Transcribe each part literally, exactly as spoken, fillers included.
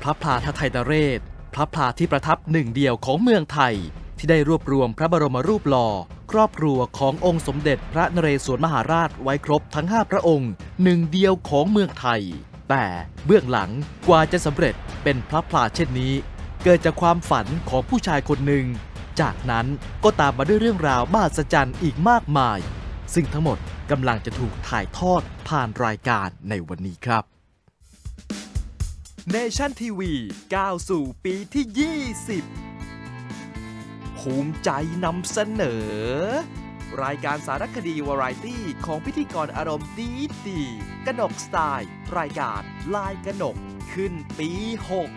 ระพลาหทัยนเรศพระพลาที่ประทับหนึ่งเดียวของเมืองไทยที่ได้รวบรวมพระบรมรูปหล่อครอบครัวขององค์สมเด็จพระนเรศวรมหาราชไว้ครบทั้งห้าพระองค์หนึ่งเดียวของเมืองไทยแต่เบื้องหลังกว่าจะสำเร็จเป็นพระพลาเช่นนี้เกิดจากความฝันของผู้ชายคนหนึ่งจากนั้นก็ตามมาด้วยเรื่องราวมหัศจรรย์อีกมากมายซึ่งทั้งหมดกำลังจะถูกถ่ายทอดผ่านรายการในวันนี้ครับ Nation ที วี ก้าวสู่ปีที่ ยี่สิบ ภูมิใจนำเสนอรายการสารคดีวาไรตี้ของพิธีกรอารมณ์ดีดีกนกสไตล์รายการลายกนกขึ้นปี หก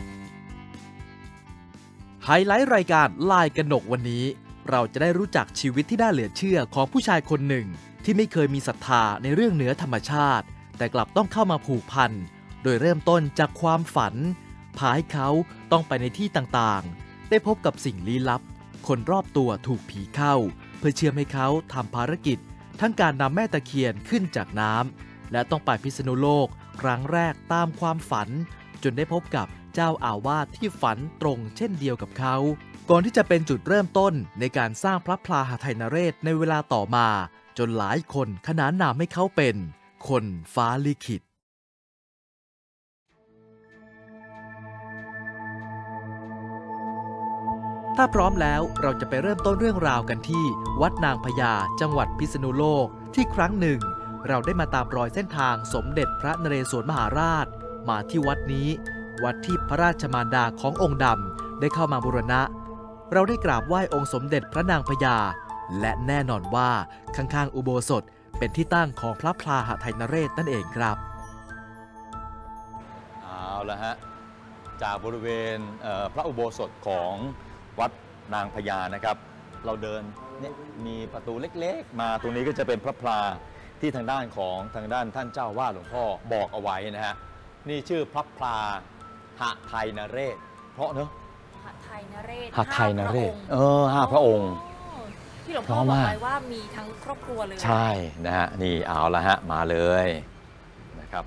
ไฮไลท์รายการลายกนกวันนี้เราจะได้รู้จักชีวิตที่น่าเหลือเชื่อของผู้ชายคนหนึ่งที่ไม่เคยมีศรัทธาในเรื่องเหนือธรรมชาติแต่กลับต้องเข้ามาผูกพันโดยเริ่มต้นจากความฝันพาให้เขาต้องไปในที่ต่างๆได้พบกับสิ่งลี้ลับคนรอบตัวถูกผีเข้าเพื่อเชื่อมให้เขาทำภารกิจทั้งการนำแม่ตะเคียนขึ้นจากน้ำและต้องไปพิษณุโลกครั้งแรกตามความฝันจนได้พบกับเจ้าอาวาสที่ฝันตรงเช่นเดียวกับเขาก่อนที่จะเป็นจุดเริ่มต้นในการสร้างพระพลาหทัยนเรศในเวลาต่อมาจนหลายคนขนานนามให้เขาเป็นคนฟ้าลิขิตถ้าพร้อมแล้วเราจะไปเริ่มต้นเรื่องราวกันที่วัดนางพญาจังหวัดพิษณุโลกที่ครั้งหนึ่งเราได้มาตามรอยเส้นทางสมเด็จพระนเรศวรมหาราชมาที่วัดนี้วัดที่พระราชมารดาขององค์ดำได้เข้ามาบูรณะเราได้กราบไหว้องค์สมเด็จพระนางพญาและแน่นอนว่าข้างๆอุโบสถเป็นที่ตั้งของพระพลาหทัยนเรศนั่นเองครับเอาละฮะจากบริเวณพระอุโบสถของวัดนางพญานะครับเราเดินเนี่ยมีประตูเล็กๆมาตรงนี้ก็จะเป็นพระพลาที่ทางด้านของทางด้านท่านเจ้าวาดหลวงพ่อบอกเอาไว้นะฮะนี่ชื่อพระพลาหทัยนเรศเพราะเนอะหทัยนเรศหทัยนเรศเออห้าพระองค์ที่หลวงพ่อบอกไว้ว่ามีทั้งครอบครัวเลยใช่นะฮะนี่เอาละฮะมาเลยนะครับ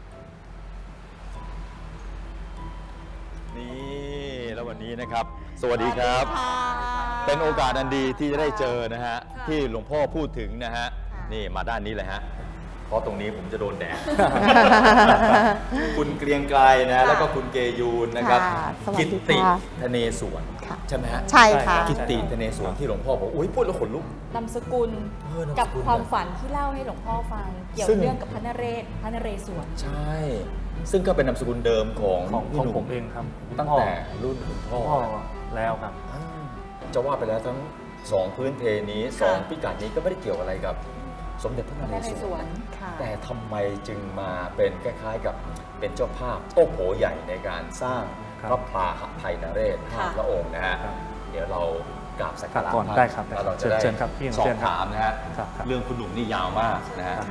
นี่แล้ววันนี้นะครับสวัสดีครับเป็นโอกาสอันดีที่จะได้เจอนะฮะที่หลวงพ่อพูดถึงนะฮะนี่มาด้านนี้เลยฮะเพราะตรงนี้ผมจะโดนแดดคุณเกรียงไกรนะแล้วก็คุณเกยูนนะครับกิตติธเนศวรใช่ไหมฮะใช่ค่ะกิตติธเนศวรที่หลวงพ่อบอกอุ้ยพูดแล้วขนลุกนามสกุลกับความฝันที่เล่าให้หลวงพ่อฟังเกี่ยวเรื่องกับพระนเรศพระนเรศวรใช่ซึ่งก็เป็นนามสกุลเดิมของของผมเองครับตั้งแต่รุ่นคุณพ่อแล้วครับจะว่าไปแล้วทั้งสองพื้นเพนี้สองพิกัดนี้ก็ไม่ได้เกี่ยวอะไรกับสมเด็จพระนเรศวรแต่ทำไมจึงมาเป็นคล้ายๆกับเป็นเจ้าภาพโต้โผใหญ่ในการสร้างพระพลาหทัยนเรศห้าพระองค์นะฮะเดี๋ยวเรากราบสักการะก่อนได้ครับเราจะได้สอบถามนะฮะเรื่องคุณหนุ่มนี่ยาวมากนะฮะ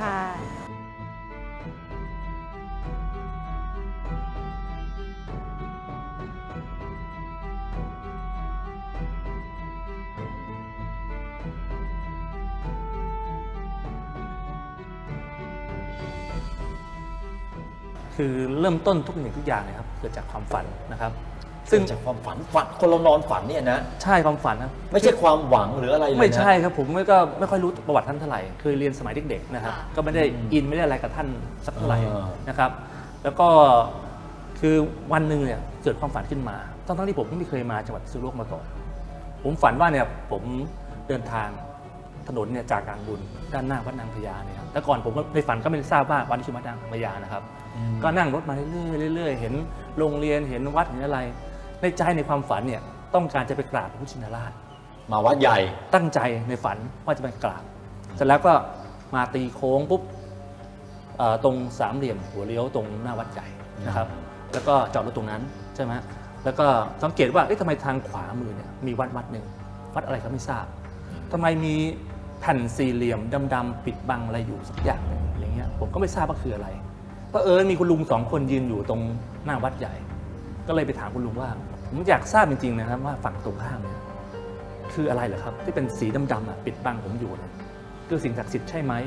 คือเริ่มต้นทุกสิ่งทุกอย่างเลยครับเกิดจากความฝันนะครับซึ่งจากความฝันฝันคนเรานอนฝันเนี่ยนะใช่ความฝันครับไม่ใช่ความหวังหรืออะไรเลยนะไม่ใช่ครับผมก็ไม่ค่อยรู้ประวัติท่านเท่าไหร่เคยเรียนสมัยเด็กๆนะครับก็ไม่ได้อินไม่ได้อะไรกับท่านสักเท่าไหร่นะครับแล้วก็คือวันหนึ่งเนี่ยเกิดความฝันขึ้นมาทั้งๆที่ผมไม่เคยมาจังหวัดพิษณุโลกมาก่อนผมฝันว่าเนี่ยผมเดินทางถนนเนี่ยจากการบุญด้านหน้าวัดนางพญาเนี่ยครับแต่ก่อนผมในฝันก็ไม่ได้ทราบว่าวัดนี้ชื่อวัดนางพญานะครับก็นั่งรถมาเรื่อยๆเรื่อยๆเห็นโรงเรียนเห็นวัดเห็นอะไรในใจในความฝันเนี่ยต้องการจะไปกราบพระพุทธชินราชมาวัดใหญ่ตั้งใจในฝันว่าจะไปกราบเสร็จแล้วก็มาตีโค้งปุ๊บตรงสามเหลี่ยมหัวเลี้ยวตรงหน้าวัดใหญ่นะครับแล้วก็จอดรถตรงนั้นใช่ไหมแล้วก็สังเกตว่าเอ๊ะทำไมทางขวามือเนี่ยมีวัดวัดหนึ่งวัดอะไรก็ไม่ทราบทำไมมีแผ่นสี่เหลี่ยมดำๆปิดบังอะไรอยู่สักอย่างหนึ่งอย่างเงี้ยผมก็ไม่ทราบว่าคืออะไรเพราะเออมีคุณลุงสองคนยืนอยู่ตรงหน้าวัดใหญ่ก็เลยไปถามคุณลุงว่าผมอยากทราบจริงๆนะครับว่าฝั่งตรงข้ามเนี่ยคืออะไรเหรอครับที่เป็นสีดำๆปิดบังผมอยู่เนี่ยคือสิ่งศักดิ์สิทธิ์ใช่ไหม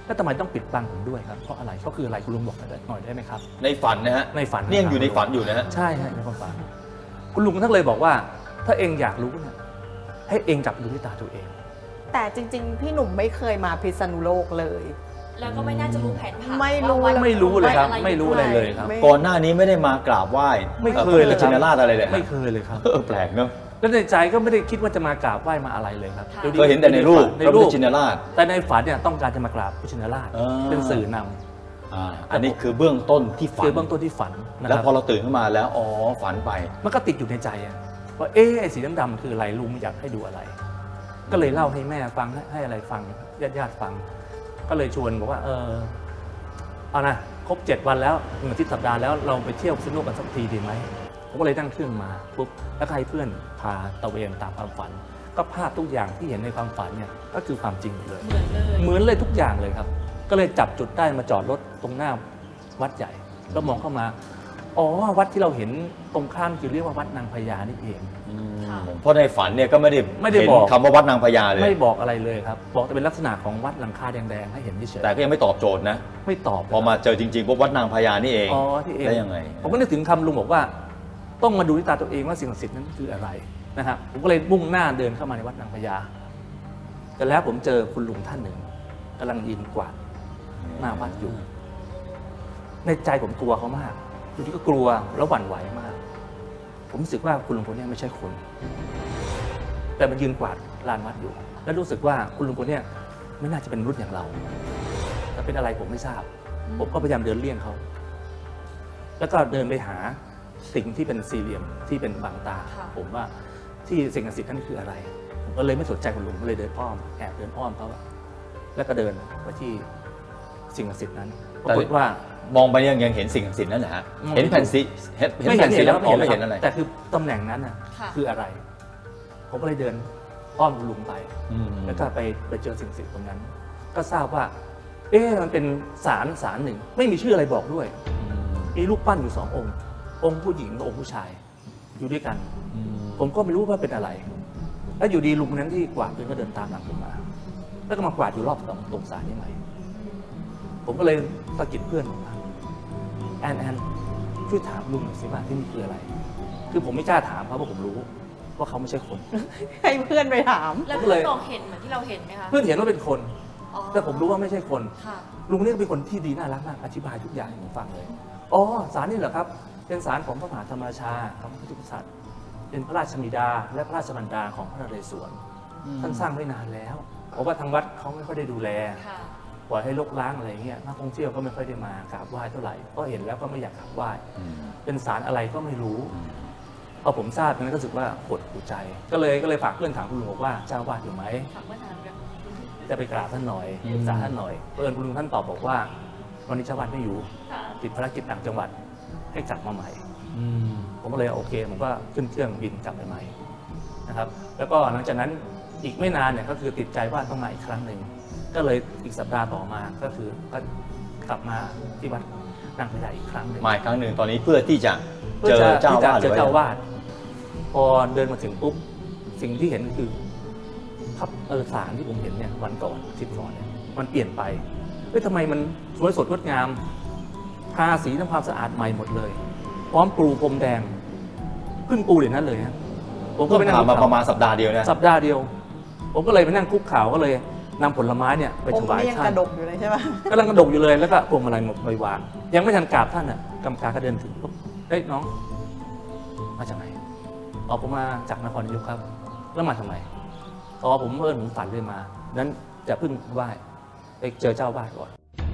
แล้วทำไมต้องปิดบังผมด้วยครับเพราะอะไรก็คืออะไรคุณลุงบอกหน่อยได้ไหมครับในฝันนะฮะในฝันนี่ยังอยู่ในฝันอยู่นะฮะใช่ฮะในความฝันคุณลุงท่านเลยบอกว่าถ้าเองอยากรู้เนี่ยให้เองจับดูด้วยตาตัวเองแต่จริงๆพี่หนุ่มไม่เคยมาพิษณุโลกเลยแล้วก็ไม่น่าจะรู้แผนผังไม่รู้ไม่รู้เลยครับไม่รู้อะไรเลยครับก่อนหน้านี้ไม่ได้มากราบไหว้ไม่เคยเลยชินราชอะไรเลยไม่เคยเลยครับแปลกเนอะแล้วในใจก็ไม่ได้คิดว่าจะมากราบไหว้มาอะไรเลยครับเคยเห็นแต่ในรูปในรูปชินราชแต่ในฝันเนี่ยต้องการจะมากราบพระชินราชเป็นสื่อนำอันนี้คือเบื้องต้นที่ฝันคือเบื้องต้นที่ฝันแล้วพอเราตื่นขึ้นมาแล้วอ๋อฝันไปมันก็ติดอยู่ในใจว่าเอ๊ะไอ้สีดำๆคืออะไรลุงอยากให้ดูอะไรก็เลยเล่าให้แม่ฟังให้อะไรฟังญาติญาติฟังก็เลยชวนบอกว่าเออเอานะครบเจ็ดวันแล้วหนึ่งอาทิตย์สัปดาห์แล้วเราไปเที่ยวสนุกกันสักทีดีไหมผมก็เลยนั่งเครื่องมาปุ๊บแล้วให้เพื่อนพาตะเวนตามความฝันก็ภาพทุกอย่างที่เห็นในความฝันเนี่ยก็คือความจริงเลยเหมือนเลยเหมือนเลยทุกอย่างเลยครับก็เลยจับจุดได้มาจอดรถตรงหน้าวัดใหญ่แล้วมองเข้ามาอ๋อวัดที่เราเห็นตรงข้ามคือเรียกว่าวัดนางพญานี่เองเพราะในฝันเนี่ยก็ไม่ได้ไม่ได้บอกคำว่าวัดนางพญาเลยไม่บอกอะไรเลยครับบอกแต่เป็นลักษณะของวัดหลังคาแดงๆให้เห็นเฉยแต่ก็ยังไม่ตอบโจทย์นะไม่ตอบพอมาเจอจริงๆพวกวัดนางพญานี่เองอ๋อที่เองได้ยังไงผมก็นึกถึงคำลุงบอกว่าต้องมาดูด้วยตาตัวเองว่าสิ่งศักดิ์สิทธิ์นั้นคืออะไรนะครับผมก็เลยมุ่งหน้าเดินเข้ามาในวัดนางพญาแต่แล้วผมเจอคุณลุงท่านหนึ่งกำลังยืนกวาดหน้าวัดอยู่ในใจผมกลัวเขามากทีนี้ก็กลัวแล้วหวั่นไหวมากผมรู้สึกว่าคุณลุงคนนี้ไม่ใช่คนแต่มันยืนกวาดลานวัดอยู่แล้วรู้สึกว่าคุณลุงคนนี้ไม่น่าจะเป็นรุ่นอย่างเราแต่เป็นอะไรผมไม่ทราบผมก็พยายามเดินเลี่ยงเขาแล้วก็เดินไปหาสิ่งที่เป็นสี่เหลี่ยมที่เป็นบางตาผมว่าที่สิ่งศักดิ์สิทธิ์นั่นคืออะไรผมก็เลยไม่สนใจคุณลุงก็เลยเดินอ้อมแอบเดินอ้อมเขาแล้วก็เดินไปที่สิ่งศักดิ์สิทธิ์นั้นปรากฏว่ามองไปยังยังเห็นสิ่งศักดิ์สิทธิ์นั่นแหละฮะเห็นแผ่นสีเห็นแผ่นสีแล้วไม่เห็นอะไรแต่คือตำแหน่งนั้นน่ะคืออะไรผมก็เลยเดินอ้อมคุณลุงไปแล้วก็ไปไปเจอสิ่งศักดิ์สิทธิ์ตรงนั้นก็ทราบว่าเอ๊ะมันเป็นศาลศาลหนึ่งไม่มีชื่ออะไรบอกด้วยมีรูปปั้นอยู่สององค์องค์ผู้หญิงกับองค์ผู้ชายอยู่ด้วยกันผมก็ไม่รู้ว่าเป็นอะไรแล้วอยู่ดีลุงนั้นที่กวาดเดินก็เดินตามหลังผมมาแล้วก็มากวาดอยู่รอบตรงตรงศาลนี้ใหม่ผมก็เลยสะกิดเพื่อนผมว่าแอนแอนช่วยถามลุงหน่อยสิว่าที่นี่คืออะไรคือผมไม่กล้าถามเพราะว่าผมรู้ว่าเขาไม่ใช่คนให้เพื่อนไปถามแล้วเพื่อนลองเห็นเหมือนที่เราเห็นไหมคะเพื่อนเห็นว่าเป็นคนแต่ผมรู้ว่าไม่ใช่คนลุงนี่เป็นคนที่ดีน่ารักมากอธิบายทุกอย่างให้ผมฟังเลยอ๋อศาลนี่เหรอครับเป็นศาลของพระมหาธรรมราชาของพระพุทธกษัตริย์เป็นพระราชบิดาและพระราชมารดาของพระนเรศวรท่านสร้างไว้นานแล้วเพราะว่าทางวัดเขาไม่ค่อยได้ดูแลปล่อยให้รกร้างอะไรเงี้ยนักท่องเที่ยวก็ไม่ค่อยได้มากราบไหว้เท่าไหร่ก็เห็นแล้วก็ไม่อยากกราบไหว้เป็นศาลอะไรก็ไม่รู้พอผมทราบนั้นก็รู้สึกว่าหดหูใจก็เลยก็เลยฝากเพื่อนถามคุณลุงบอกว่าเจ้าวาดอยู่ไหมจะไปกราบท่านหน่อยปรึกษาท่านหน่อยเพื่อนคุณลุงท่านตอบบอกว่าวันนี้เจ้าวาดไม่อยู่ติดภารกิจต่างจังหวัดให้กลับมาใหม่ผมก็เลยโอเคผมก็ขึ้นเครื่องบินกลับไปใหม่นะครับแล้วก็หลังจากนั้นอีกไม่นานเนี่ยก็คือติดใจว่าต้องมาอีกครั้งหนึ่งก็เลยอีกสัปดาห์ต่อมาก็คือก็กลับมาที่วัดนางพญาอีกครั้งหนึ่งมาอีกครั้งหนึ่งตอนนี้เพื่อที่จะเจอเจ้าวาดเจอเจ้าวาดพอเดินมาถึงปุ๊บสิ่งที่เห็นคือพับเออสารที่ผมเห็นเนี่ยวันก่อนทิศก่อนเนี่ยมันเปลี่ยนไปเฮ้ยทำไมมันสวยสดงดงามทาสีทำความสะอาดใหม่หมดเลยพร้อมปูพรมแดงขึ้นปูเดี๋ยวนั้นเลยฮะผมก็ไปนั่งมาประมาณสัปดาห์เดียวนะสัปดาห์เดียวผมก็เลยไปนั่งคุกเข่าก็เลยนำผลไม้เนี่ยไปถวายท่านกระดกอยู่เลยใช่ไหมกำลังกระดกอยู่เลยแล้วก็พวงมาลัยไปวางยังไม่ทันกราบท่านอ่ะกำกาก็เดินถึงปุ๊บเฮ้ยน้องมาจากไหนอ๋อผมมาจากนครนายกครับแล้วมาทำไมอ๋อผมเอิญผมฝันเลยมานั้นจะพึ่งไหว้ไปเจอเจ้าบ้านก่อน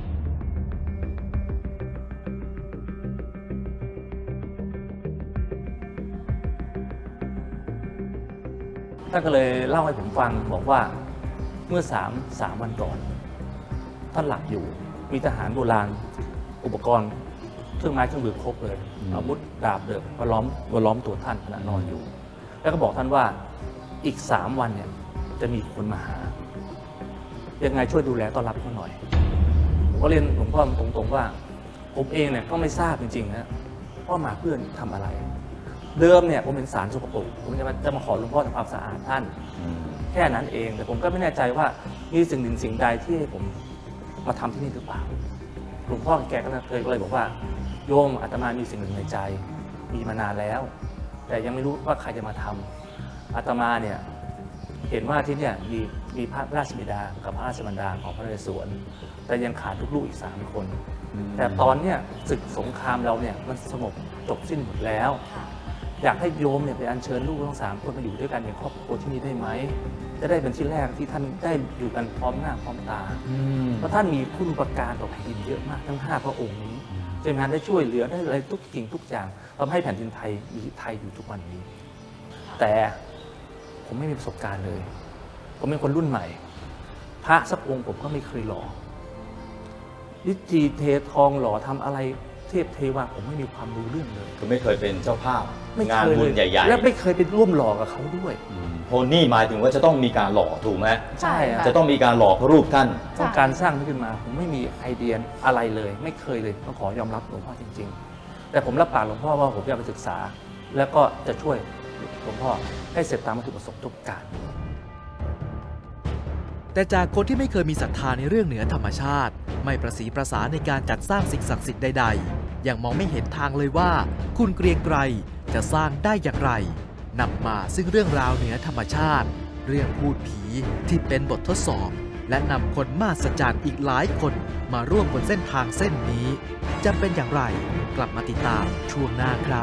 ท่านก็เลยเล่าให้ผมฟังบอกว่าเมื่อสามสามวันก่อนท่านหลับอยู่มีทหารโบราณอุปกรณ์เครื่องไม้เครื่องมือครบเลยอาวุธดาบเดิมมาล้อมมาล้อมตัวท่านขณะนอนอยู่แล้วก็บอกท่านว่าอีกสามวันเนี่ยจะมีคนมาหายังไงช่วยดูแลต้อนรับเขาหน่อยผมก็เรียนหลวงพ่อตรงๆว่าผมเองเนี่ยก็ไม่ทราบจริงๆนะว่ามาเพื่อนทำอะไรเดิมเนี่ยผมเป็นสารสกปรกผมจะมาจะมาขอหลวงพ่อทำความสะอาดท่านแค่นั้นเองแต่ผมก็ไม่แน่ใจว่ามีสิ่งหนึ่งสิ่งใดที่ให้ผมมาทำที่นี่หรือเปล่าหลวงพ่อแกก็เลยก็เลยบอกว่าโยมอาตมามีสิ่งหนึ่งในใจมีมานานแล้วแต่ยังไม่รู้ว่าใครจะมาทำอาตมาเนี่ยเห็นว่าที่เนี่ยมีมีพระราชบิดากับพระราชบรรดาของพระนเรศวรแต่ยังขาดลูกๆอีกสามคนแต่ตอนเนี้ยศึกสงครามเราเนี่ยมันสงบจบสิ้นหมดแล้วอยากให้โยมเนี่ยไปอัญเชิญลูกทั้งสามคนมาอยู่ด้วยกันในครอบครัวที่นี่ได้ไหมจะได้เป็นที่แรกที่ท่านได้อยู่กันพร้อมหน้าพร้อมตาเพราะท่านมีคุณอุปการต่อแผ่นดินเยอะมากทั้งห้าพระองค์นี้เจ้างานได้ช่วยเหลือได้อะไรทุกสิ่งทุกอย่างทำให้แผ่นดินไทยมีไทยอยู่ทุกวันนี้แต่ผมไม่มีประสบการณ์เลยผมเป็นคนรุ่นใหม่พระสักองค์ผมก็ไม่เคยหล่อนิจีเททองหล่อทำอะไรเทพเทวาผมไม่มีความรู้เรื่องเลยคือไม่เคยเป็นเจ้าภาพไม่งานเคยบุเลญยใหญ่ๆและไม่เคยไปร่วมหล่อกับเขาด้วยโพนี่หมายถึงว่าจะต้องมีการหล่อถูกไหมใช่ค่ะจะต้องมีการหล่อพระรูปท่านต้องการสร้างขึ้นมาผมไม่มีไอเดียอะไรเลยไม่เคยเลยต้องขอยอมรับหลวงพ่อจริงๆแต่ผมรับปากหลวงพ่อว่าผมจะไปศึกษาแล้วก็จะช่วยหลวงพ่อให้เสร็จตามวัตถุประสงค์ทุกการแต่จากคนที่ไม่เคยมีศรัทธาในเรื่องเหนือธรรมชาติไม่ประสีประสาในการจัดสร้างสิ่งศักดิ์สิทธิ์ใดๆยังมองไม่เห็นทางเลยว่าคุณเกรียงไกรจะสร้างได้อย่างไรนำมาซึ่งเรื่องราวเหนือธรรมชาติเรื่องพูดผีที่เป็นบททดสอบและนำคนมหัศจรรย์อีกหลายคนมาร่วมบนเส้นทางเส้นนี้จะเป็นอย่างไรกลับมาติดตามช่วงหน้าครับ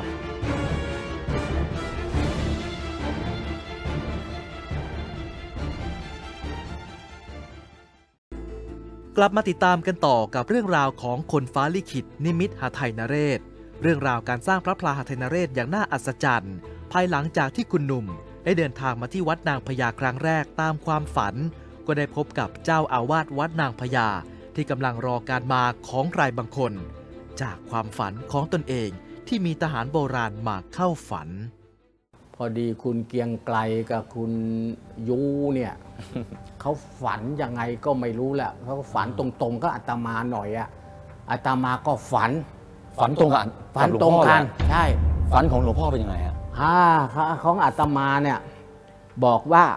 กลับมาติดตามกันต่อกับเรื่องราวของคนฟ้าลิขิตนิมิตหทัยนเรศเรื่องราวการสร้างพระพลาหทัยนเรศอย่างน่าอัศจรรย์ภายหลังจากที่คุณหนุ่มได้เดินทางมาที่วัดนางพญาครั้งแรกตามความฝันก็ได้พบกับเจ้าอาวาสวัดนางพญาที่กำลังรอการมาของใครบางคนจากความฝันของตนเองที่มีทหารโบราณมาเข้าฝันพอดีคุณเกียงไกรกับคุณยูเนี่ย เขาฝันยังไงก็ไม่รู้แหละเขาฝันตรงๆก็อาตมาหน่อยอะอาตมาก็ฝันฝันตรงกันฝันตรงกันใช่ฝันของหลวงพ่อเป็นยังไงฮะอ่าของอาตมาเนี่ยบอกว่า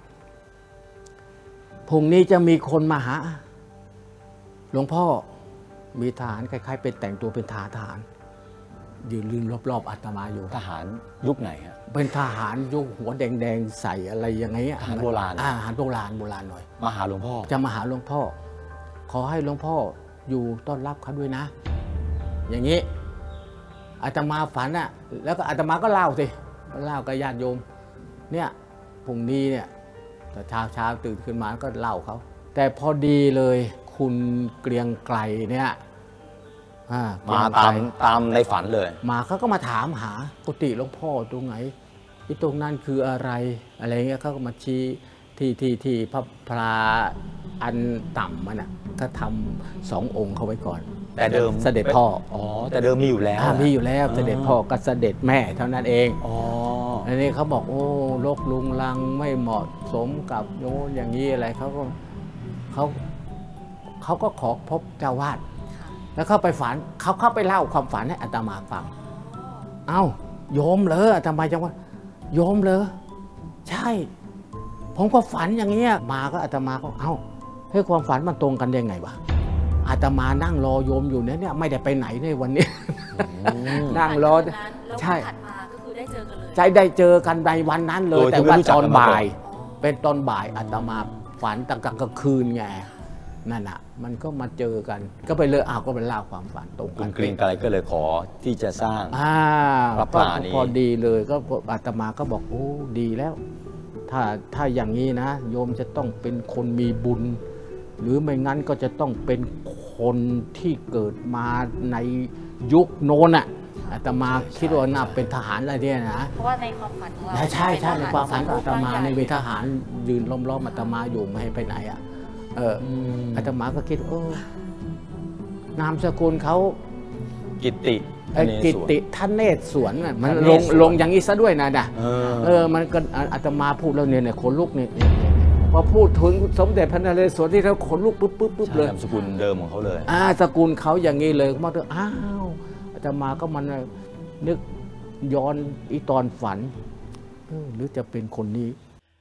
พรุ่งนี้จะมีคนมาหาหลวงพ่อมีทหารคล้ายๆเป็นแต่งตัวเป็นทหารยืนลืนรอบๆอาตมาอยู่ทหารยุคไหนฮะเป็นทหารยุคหัวแดงๆใส่อะไรอย่างเงี้ยทหารโบราณอ่าทหารโบราณโบราณหน่อยมาหาหลวงพ่อจะมาหาหลวงพ่อขอให้หลวงพ่ออยู่ต้อนรับเขาด้วยนะอย่างนี้อาตมาฝันอ่ะแล้วก็อาตมาก็เล่าสิเล่ากับญาติโยมเนี่ยพรุ่งนี้เนี่ยแต่เช้าเช้าตื่นขึ้นมาก็เล่าเขาแต่พอดีเลยคุณเกรียงไกรเนี่ยมาตามตามในฝันเลยมาเขาก็มาถามหากุฏิหลวงพ่อตรงไหนที่ตรงนั้นคืออะไรอะไรเงี้ยเขาก็มาชี้ที่ที่ที่พระพลาอันต่ำมันอ่ะก็ทำสององค์เขาไว้ก่อนแต่เดิมเสด็จพ่ออ๋อแต่เดิมมีอยู่แล้วมีอยู่แล้วเสด็จพ่อกับเสด็จแม่เท่านั้นเองอ๋ออันนี้เขาบอกโอ้โรคลุงลังไม่เหมาะสมกับโน้นอย่างนี้อะไรเขาก็เขาเขาก็ขอพบเจ้าวาดแล้วเข้าไปฝันเขาเข้าไปเล่าความฝันให้อาตมาฟังเอ้าโยมเหรออาตมาจังว่าโยมเหรอใช่ผมก็ฝันอย่างเงี้ยมาก็อาตมาก็เอ้าให้ความฝันมันตรงกันได้ไงวะอาตมานั่งรอโยมอยู่เนี่ยไม่ได้ไปไหนในวันนี้นั่งรอใช่ถัดมาก็คือได้เจอกันเลยใช่ได้เจอกันในวันนั้นเลยแต่ว่าตอนบ่ายเป็นตอนบ่ายอาตมาฝันตั้งแต่กลางคืนไงนั่นอ่ะมันก็มาเจอกันก็ไปเลยอ้าวก็ไปเล่าความฝันตรงกันคุณเกรียงไกรก็เลยขอที่จะสร้างพระพลานี้พอดีเลยก็อาตมาก็บอกโอ้ดีแล้วถ้าถ้าอย่างนี้นะโยมจะต้องเป็นคนมีบุญหรือไม่งั้นก็จะต้องเป็นคนที่เกิดมาในยุคโน้นอ่ะอาตมาคิดว่าน่าเป็นทหารอะไรเนี่ยนะเพราะว่าในความฝันของเราใช่ใช่ในความฝันของอาตมาในมีทหารยืนล้อมๆอาตมาอยู่ไม่ให้ไปไหนอ่ะเอออาตมาก็คิดโอ้นามสกุลเขากิตติกิตติท่านเนศสวนมันลงลงอย่างนี้ซะด้วยนะนะเออมันก็อาตมาพูดแล้วเนี่ยขนลุกเนี่ยพอพูดถึงสมเด็จพระนเรศวรที่เราขนลุกปุ๊บปุ๊บปุ๊บเลยนามสกุลเดิมของเขาเลยอ่าสกุลเขาอย่างนี้เลยมาเถอะอ้าวอาตมาก็มันนึกย้อนอีตอนฝันหรือจะเป็นคนนี้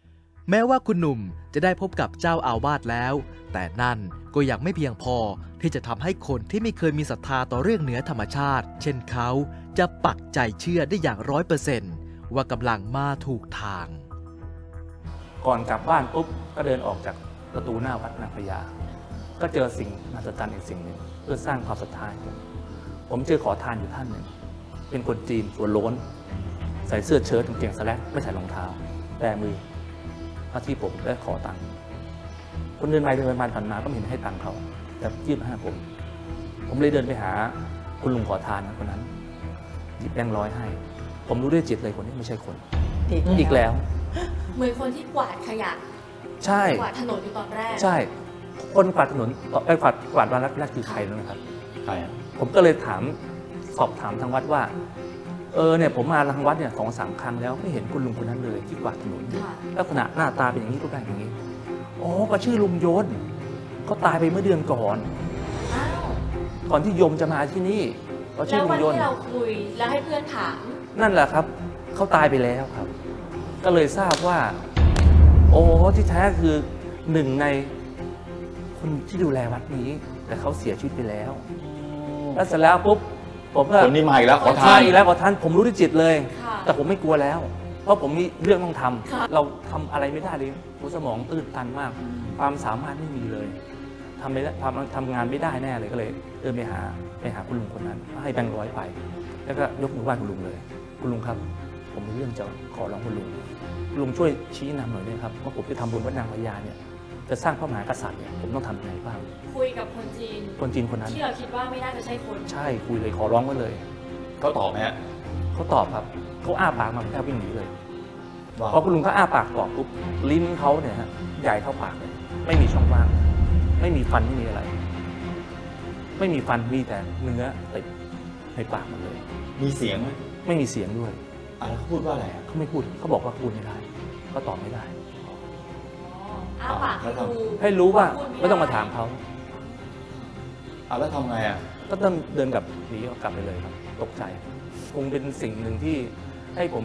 แม้ว่าคุณหนุ่มจะได้พบกับเจ้าอาวาสแล้วแต่นั่นก็ยังไม่เพียงพอที่จะทำให้คนที่ไม่เคยมีศรัทธาต่อเรื่องเหนือธรรมชาติเช่นเขาจะปักใจเชื่อได้อย่างร้อยเปอร์เซนต์ว่ากำลังมาถูกทางก่อนกลับบ้านปุ๊บก็เดินออกจากประตูหน้าวัดนางพญาก็เจอสิ่งมหัศจรรย์อีกสิ่งหนึ่งเพื่อสร้างความศรัทธาผมผมเจอขอทานอยู่ท่านหนึ่งเป็นคนจีนตัวโล้นใส่เสื้อเชิ้ตกางเกงสแลกไม่ใส่รองเท้าแบมือมาที่ผมและขอตังค์คนเดินไปเดินไปผ่านมาก็ไม่เห็นให้ตังค์เขาแต่ยื่นมาให้ผมผมเลยเดินไปหาคุณลุงขอทานคนนั้นหยิบแบงค์ร้อยให้ผมรู้ด้วยจิตเลยคนนี้ไม่ใช่คนอีกแล้วเหมือนคนที่กวาดขยะใช่กวาดถนนอยู่ตอนแรกใช่คนกวาดถนนไอ้กวาดกวาดวันแรกคือใครนะครับใครผมก็เลยถามสอบถามทางวัดว่าเออเนี่ยผมมาทางวัดเนี่ยสองสามครั้งแล้วไม่เห็นคุณลุงคนนั้นเลยที่กวาดถนนลักษณะหน้าตาเป็นอย่างนี้รูปร่างอย่างนี้อ๋อก็ชื่อลุงโยนเขาตายไปเมื่อเดือนก่อนก่อนที่โยมจะมาที่นี่เขาชื่อลุงโยนแล้ววันที่เราคุยแล้วให้เพื่อนถามนั่นแหละครับเขาตายไปแล้วครับก็เลยทราบว่าโอ้ที่แท้คือหนึ่งในคนที่ดูแลวัดนี้แต่เขาเสียชีวิตไปแล้วแล้วเสร็จแล้วปุ๊บผมก็คนนี้มาอีกแล้วขอทานอีกแล้วขอทานผมรู้ด้วยจิตเลยแต่ผมไม่กลัวแล้วเพราะผมมีเรื่องต้องทำเราทำอะไรไม่ได้เลยหัวสมองตื้นตันมากความสามารถไม่มีเลยทำไม่ได้ทำทำงานไม่ได้แน่เลยก็เลยเดินไปหาไปหาคุณลุงคนนั้นให้แบงค์ร้อยไปแล้วก็ยกมือไหว้คุณลุงเลยคุณลุงครับผมมีเรื่องจะขอร้องคุณลุงลุงช่วยชี้นำหน่อยได้ครับว่าผมจะทำบุญวัดนางพญาเนี่ยจะสร้างพระมหากษัตริย์เนี่ยผมต้องทำยังไงบ้างคุยกับคนจีนคนจีนคนนั้นที่เราคิดว่าไม่น่าจะใช่คนใช่คุยเลยขอร้องไว้เลยเขาตอบไหมฮะเขาตอบครับเขาอ้าปากมาแทบวิ่งหนีเลยพอคุณลุงเขาอ้าปากตอบปุ๊บลิ้นเขาเนี่ยฮะใหญ่เท่าปากเลยไม่มีช่องว่างไม่มีฟันไม่มีอะไร ไม่มีฟันมีแต่เนื้อติดในปากมันเลยมีเสียงไหมไม่มีเสียงด้วยอะไรเขาพูดว่าอะไรเขาไม่พูดเขาบอกว่าพูดไม่ได้เขาตอบไม่ได้อ้าปากให้รู้ให้รู้ว่าไม่ต้องมาถามเขาอ่ะแล้วทำไงอ่ะก็ต้องเดินกลับหนีกลับไปเลยครับตกใจคงเป็นสิ่งหนึ่งที่ให้ผม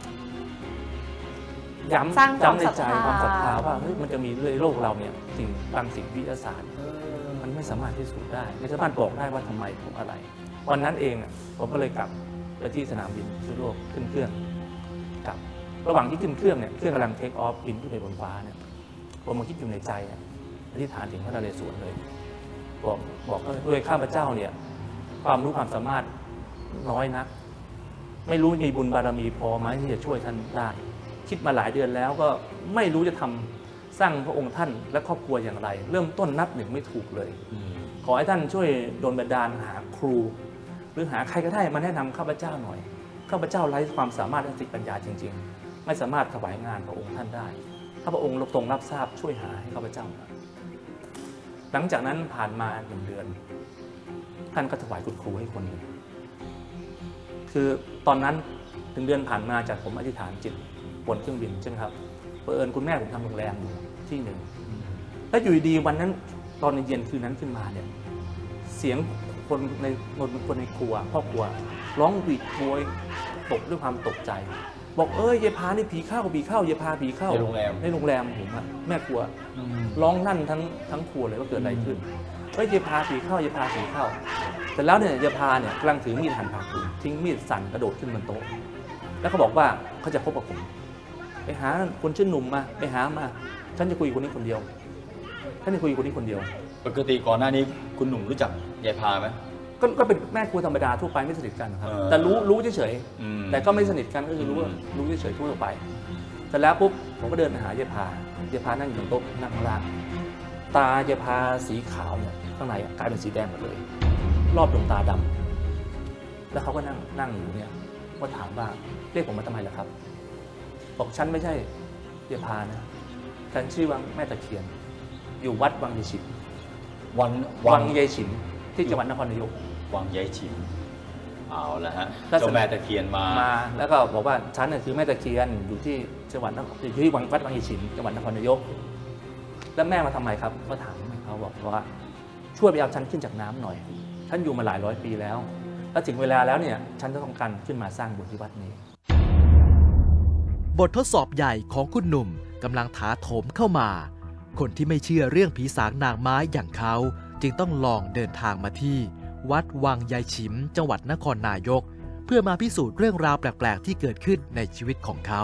ย้ำย้ำในใจความศรัทธาว่าเฮ้ยมันจะมีในโลกเราเนี่ยสิ่งบางสิ่งวิทยาศาสตร์มันไม่สามารถพิสูจน์ได้ไม่สามารถบอกได้ว่าทำไมผมอะไรวันนั้นเองผมก็เลยกลับไปที่สนามบินสุโลกขึ้นเครื่องกลับระหว่างที่ขึ้นเครื่องเนี่ยเครื่องกำลังเทคออฟบินขึ้นไปบนฟ้าเนี่ยผมมาคิดอยู่ในใจอธิษฐานถึงพระนเรศวรเลยบอกบอกด้วยข้าพเจ้าเนี่ยความรู้ความสามารถน้อยนักไม่รู้มีบุญบารมีพอไหมที่จะช่วยท่านได้คิดมาหลายเดือนแล้วก็ไม่รู้จะทำสร้างพระองค์ท่านและครอบครัวอย่างไรเริ่มต้นนับหนึ่งไม่ถูกเลยขอให้ท่านช่วยดลบันดาลหาครูหรือหาใครก็ได้มาแนะนำข้าพเจ้าหน่อยข้าพเจ้าไร้ความสามารถทางสติปัญญาจริงๆไม่สามารถถวายงานพระองค์ท่านได้ถ้าพระองค์ทรงรับทราบช่วยหาให้ข้าพเจ้าหลังจากนั้นผ่านมาหนึ่งเดือนท่านก็ถวายคุณครูให้คนหนึ่งคือตอนนั้นถึงเดือนผ่านมาจากผมอธิษฐานจิตบนเครื่องบินใช่ไหมครับเผอิญคุณแม่ผมทำโรงแรมอยู่ที่หนึ่งแล้วอยู่ดีวันนั้นตอนเย็นคืนนั้นขึ้นมาเนี่ยเสียงคนในคนในครัวพ่อครัวร้องหวีดโวยตกด้วยความตกใจบอกเอ้ยเยพานี่ผีเข้าผีเข้าเยพาผีเข้าในโรงแรมในโรงแรมผมอะแม่ครัวร้องนั่นทั้งทั้งครัวเลยว่าเกิดอะไรขึ้นเฮ้ยเยพาผีเข้าเยพาผีเข้าแต่แล้วเนี่ยเยพาเนี่ยกำลังถือมีดหั่นผักอยู่ทิ้งมีดสั่นกระโดดขึ้นบนโต๊ะแล้วเขาบอกว่าเขาจะพบกับผมไปหาคนชื่อหนุ่มมาไปหามาฉันจะคุยกับคนนี้คนเดียวฉันจะคุยกับคนนี้คนเดียวปกติก่อนหน้านี้คุณหนุ่มรู้จักยายพาไหมก็ก็เป็นแม่ครัวธรรมดาทั่วไปไม่สนิทกันครับแต่รู้รู้เฉยๆแต่ก็ไม่สนิทกันก็คือรู้ว่ารู้เฉยๆทั่วไปแต่แล้วปุ๊บผมก็เดินไปหายายพายายพานั่งอยู่บนโต๊ะนั่งข้างล่างตายายพาสีขาวเนี่ยข้างในกลายเป็นสีแดงหมดเลยรอบดวงตาดำแล้วเขาก็นั่งนั่งอยู่เนี่ยก็ถามว่าเรียกผมมาทำไมล่ะครับบอกฉันไม่ใช่ยายพานะฉันชื่อวังแม่ตะเคียนอยู่วัดวังยายฉิมวังวังยายฉิมที่จังหวัดนครนายกวังยายฉิมเอาละฮะเจ้าแม่ตะเคียนมามาแล้วก็บอกว่าฉันน่ะคือแม่ตะเคียนอยู่ที่จังหวัดอยู่ที่วังวัดวังยายฉิมจังหวัดนครนายกแล้วแม่มาทำไมครับก็ถามเขาบอกว่าช่วยไปเอาฉันขึ้นจากน้ำหน่อยฉันอยู่มาหลายร้อยปีแล้วแล้วถึงเวลาแล้วเนี่ยฉันจะต้องการขึ้นมาสร้างบุญที่วัดนี้บททดสอบใหญ่ของคุณหนุ่มกำลังถาโถมเข้ามา คนที่ไม่เชื่อเรื่องผีสางนางไม้อย่างเขาจึงต้องลองเดินทางมาที่วัดวังยายฉิมจังหวัดนครนายกเพื่อมาพิสูจน์เรื่องราวแปลกๆที่เกิดขึ้นในชีวิตของเขา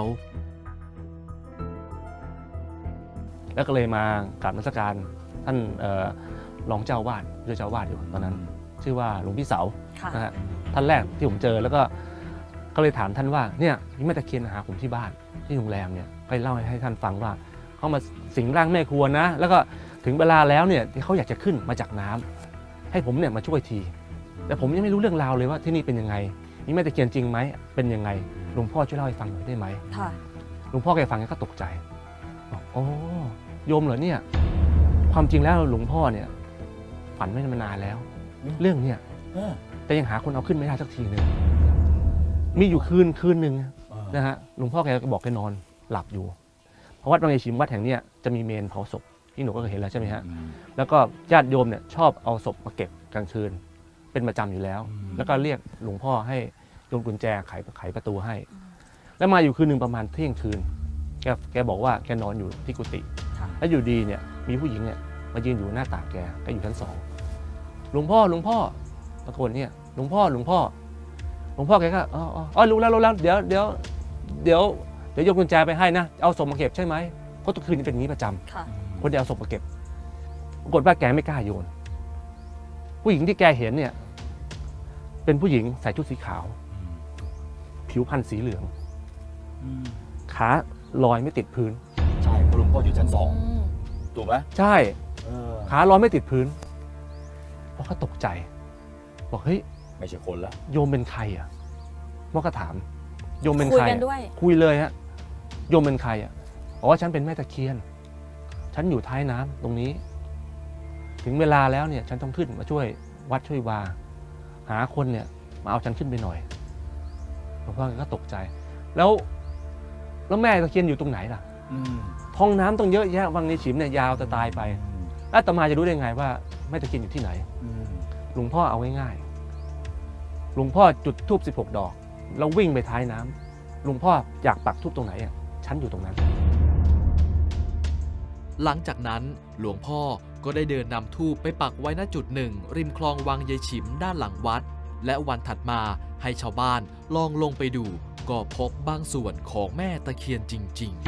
แล้วก็เลยมากราบนมัสการท่านรองเจ้าวาดเรือเจ้าวาดอยู่ตอนนั้นชื่อว่าหลวงพี่เสานะฮะท่านแรกที่ผมเจอแล้วก็ก็เลยถามท่านว่าเนี่ยมีแม่ตะเคียนหาผมที่บ้านที่โรงแรมเนี่ยไปเล่าให้ท่านฟังว่าเขามาสิงร่างแม่ครัวนะแล้วก็ถึงเวลาแล้วเนี่ยที่เขาอยากจะขึ้นมาจากน้ำให้ผมเนี่ยมาช่วยทีแต่ผมยังไม่รู้เรื่องราวเลยว่าที่นี่เป็นยังไงมีแม่ตะเคียนจริงไหมเป็นยังไงหลวงพ่อช่วยเล่าให้ฟังหน่อยได้ไหมหลวงพ่อแกฟังก็ตกใจบอกโอ้โยมเหรอเนี่ยความจริงแล้วหลวงพ่อเนี่ยฝันไม่มานานแล้วเรื่องเนี่ยแต่ยังหาคนเอาขึ้นไม่ได้สักทีหนึ่งมีอยู่คืนคืนหนึ่งนะฮะหลวงพ่อแกก็บอกแกนอนหลับอยู่เพราะวัดวังยายฉิมวัดแห่งนี้จะมีเมนเผาศพที่หนูก็เห็นแล้วใช่ไหมฮะแล้วก็ญาติโยมเนี่ยชอบเอาศพมาเก็บกลางคืนเป็นประจำอยู่แล้วแล้วก็เรียกหลวงพ่อให้โยมกุญแจไขไขประตูให้แล้วมาอยู่คืนหนึ่งประมาณเที่ยงคืนแกแกบอกว่าแกนอนอยู่ที่กุฏิแล้วอยู่ดีเนี่ยมีผู้หญิงเนี่ยมายืนอยู่หน้าต่างแกแกอยู่ชั้นสองหลวงพ่อหลวงพ่อตะโกนเนี่ยหลวงพ่อหลวงพ่อหลวงพ่อแกก็อ๋ออ๋อรู้แล้วรู้แล้วเดี๋ยวเดี๋ยวเดี๋ยวเดี๋ยวโยมกุญแจไปให้นะเอาศพมาเก็บใช่ไหมเพราะทุกคืนเป็นอย่างนี้ประจำคนเดียวเอาศพมาเก็บปรากฏว่าแกไม่กล้าโยนผู้หญิงที่แกเห็นเนี่ยเป็นผู้หญิงใส่ชุดสีขาวผิวพรรณสีเหลืองขาลอยไม่ติดพื้นใช่หลวงพ่ออยู่ชั้นสองถูกไหมใช่ขาลอยไม่ติดพื้นเพราะเขาตกใจบอกเฮ้ยไม่ใช่คนละโยมเป็นใครอ่ะพ่อก็ถามโยมเป็นใครคุยเลยฮะโยมเป็นใครอ่ะบอกว่าฉันเป็นแม่ตะเคียนฉันอยู่ท้ายน้ำตรงนี้ถึงเวลาแล้วเนี่ยฉันต้องขึ้นมาช่วยวัดช่วยวาหาคนเนี่ยมาเอาฉันขึ้นไปหน่อยหลวงพ่อก็ตกใจแล้วแล้วแม่ตะเคียนอยู่ตรงไหนล่ะท้องน้ำต้องเยอะแยะวังยายฉิมเนี่ยยาวจะตายไปอาตมาจะรู้ได้ไงว่าแม่ตะเคียนอยู่ที่ไหนหลวงพ่อเอาง่ายๆหลวงพ่อจุดธูปสิบหกดอกแล้ววิ่งไปท้ายน้ำหลวงพ่ออยากปักธูปตรงไหนอ่ะฉันอยู่ตรงนั้นหลังจากนั้นหลวงพ่อก็ได้เดินนำธูปไปปักไว้ณจุดหนึ่งริมคลองวังยายฉิมด้านหลังวัดและวันถัดมาให้ชาวบ้านลองลงไปดูก็พบบางส่วนของแม่ตะเคียนจริงๆ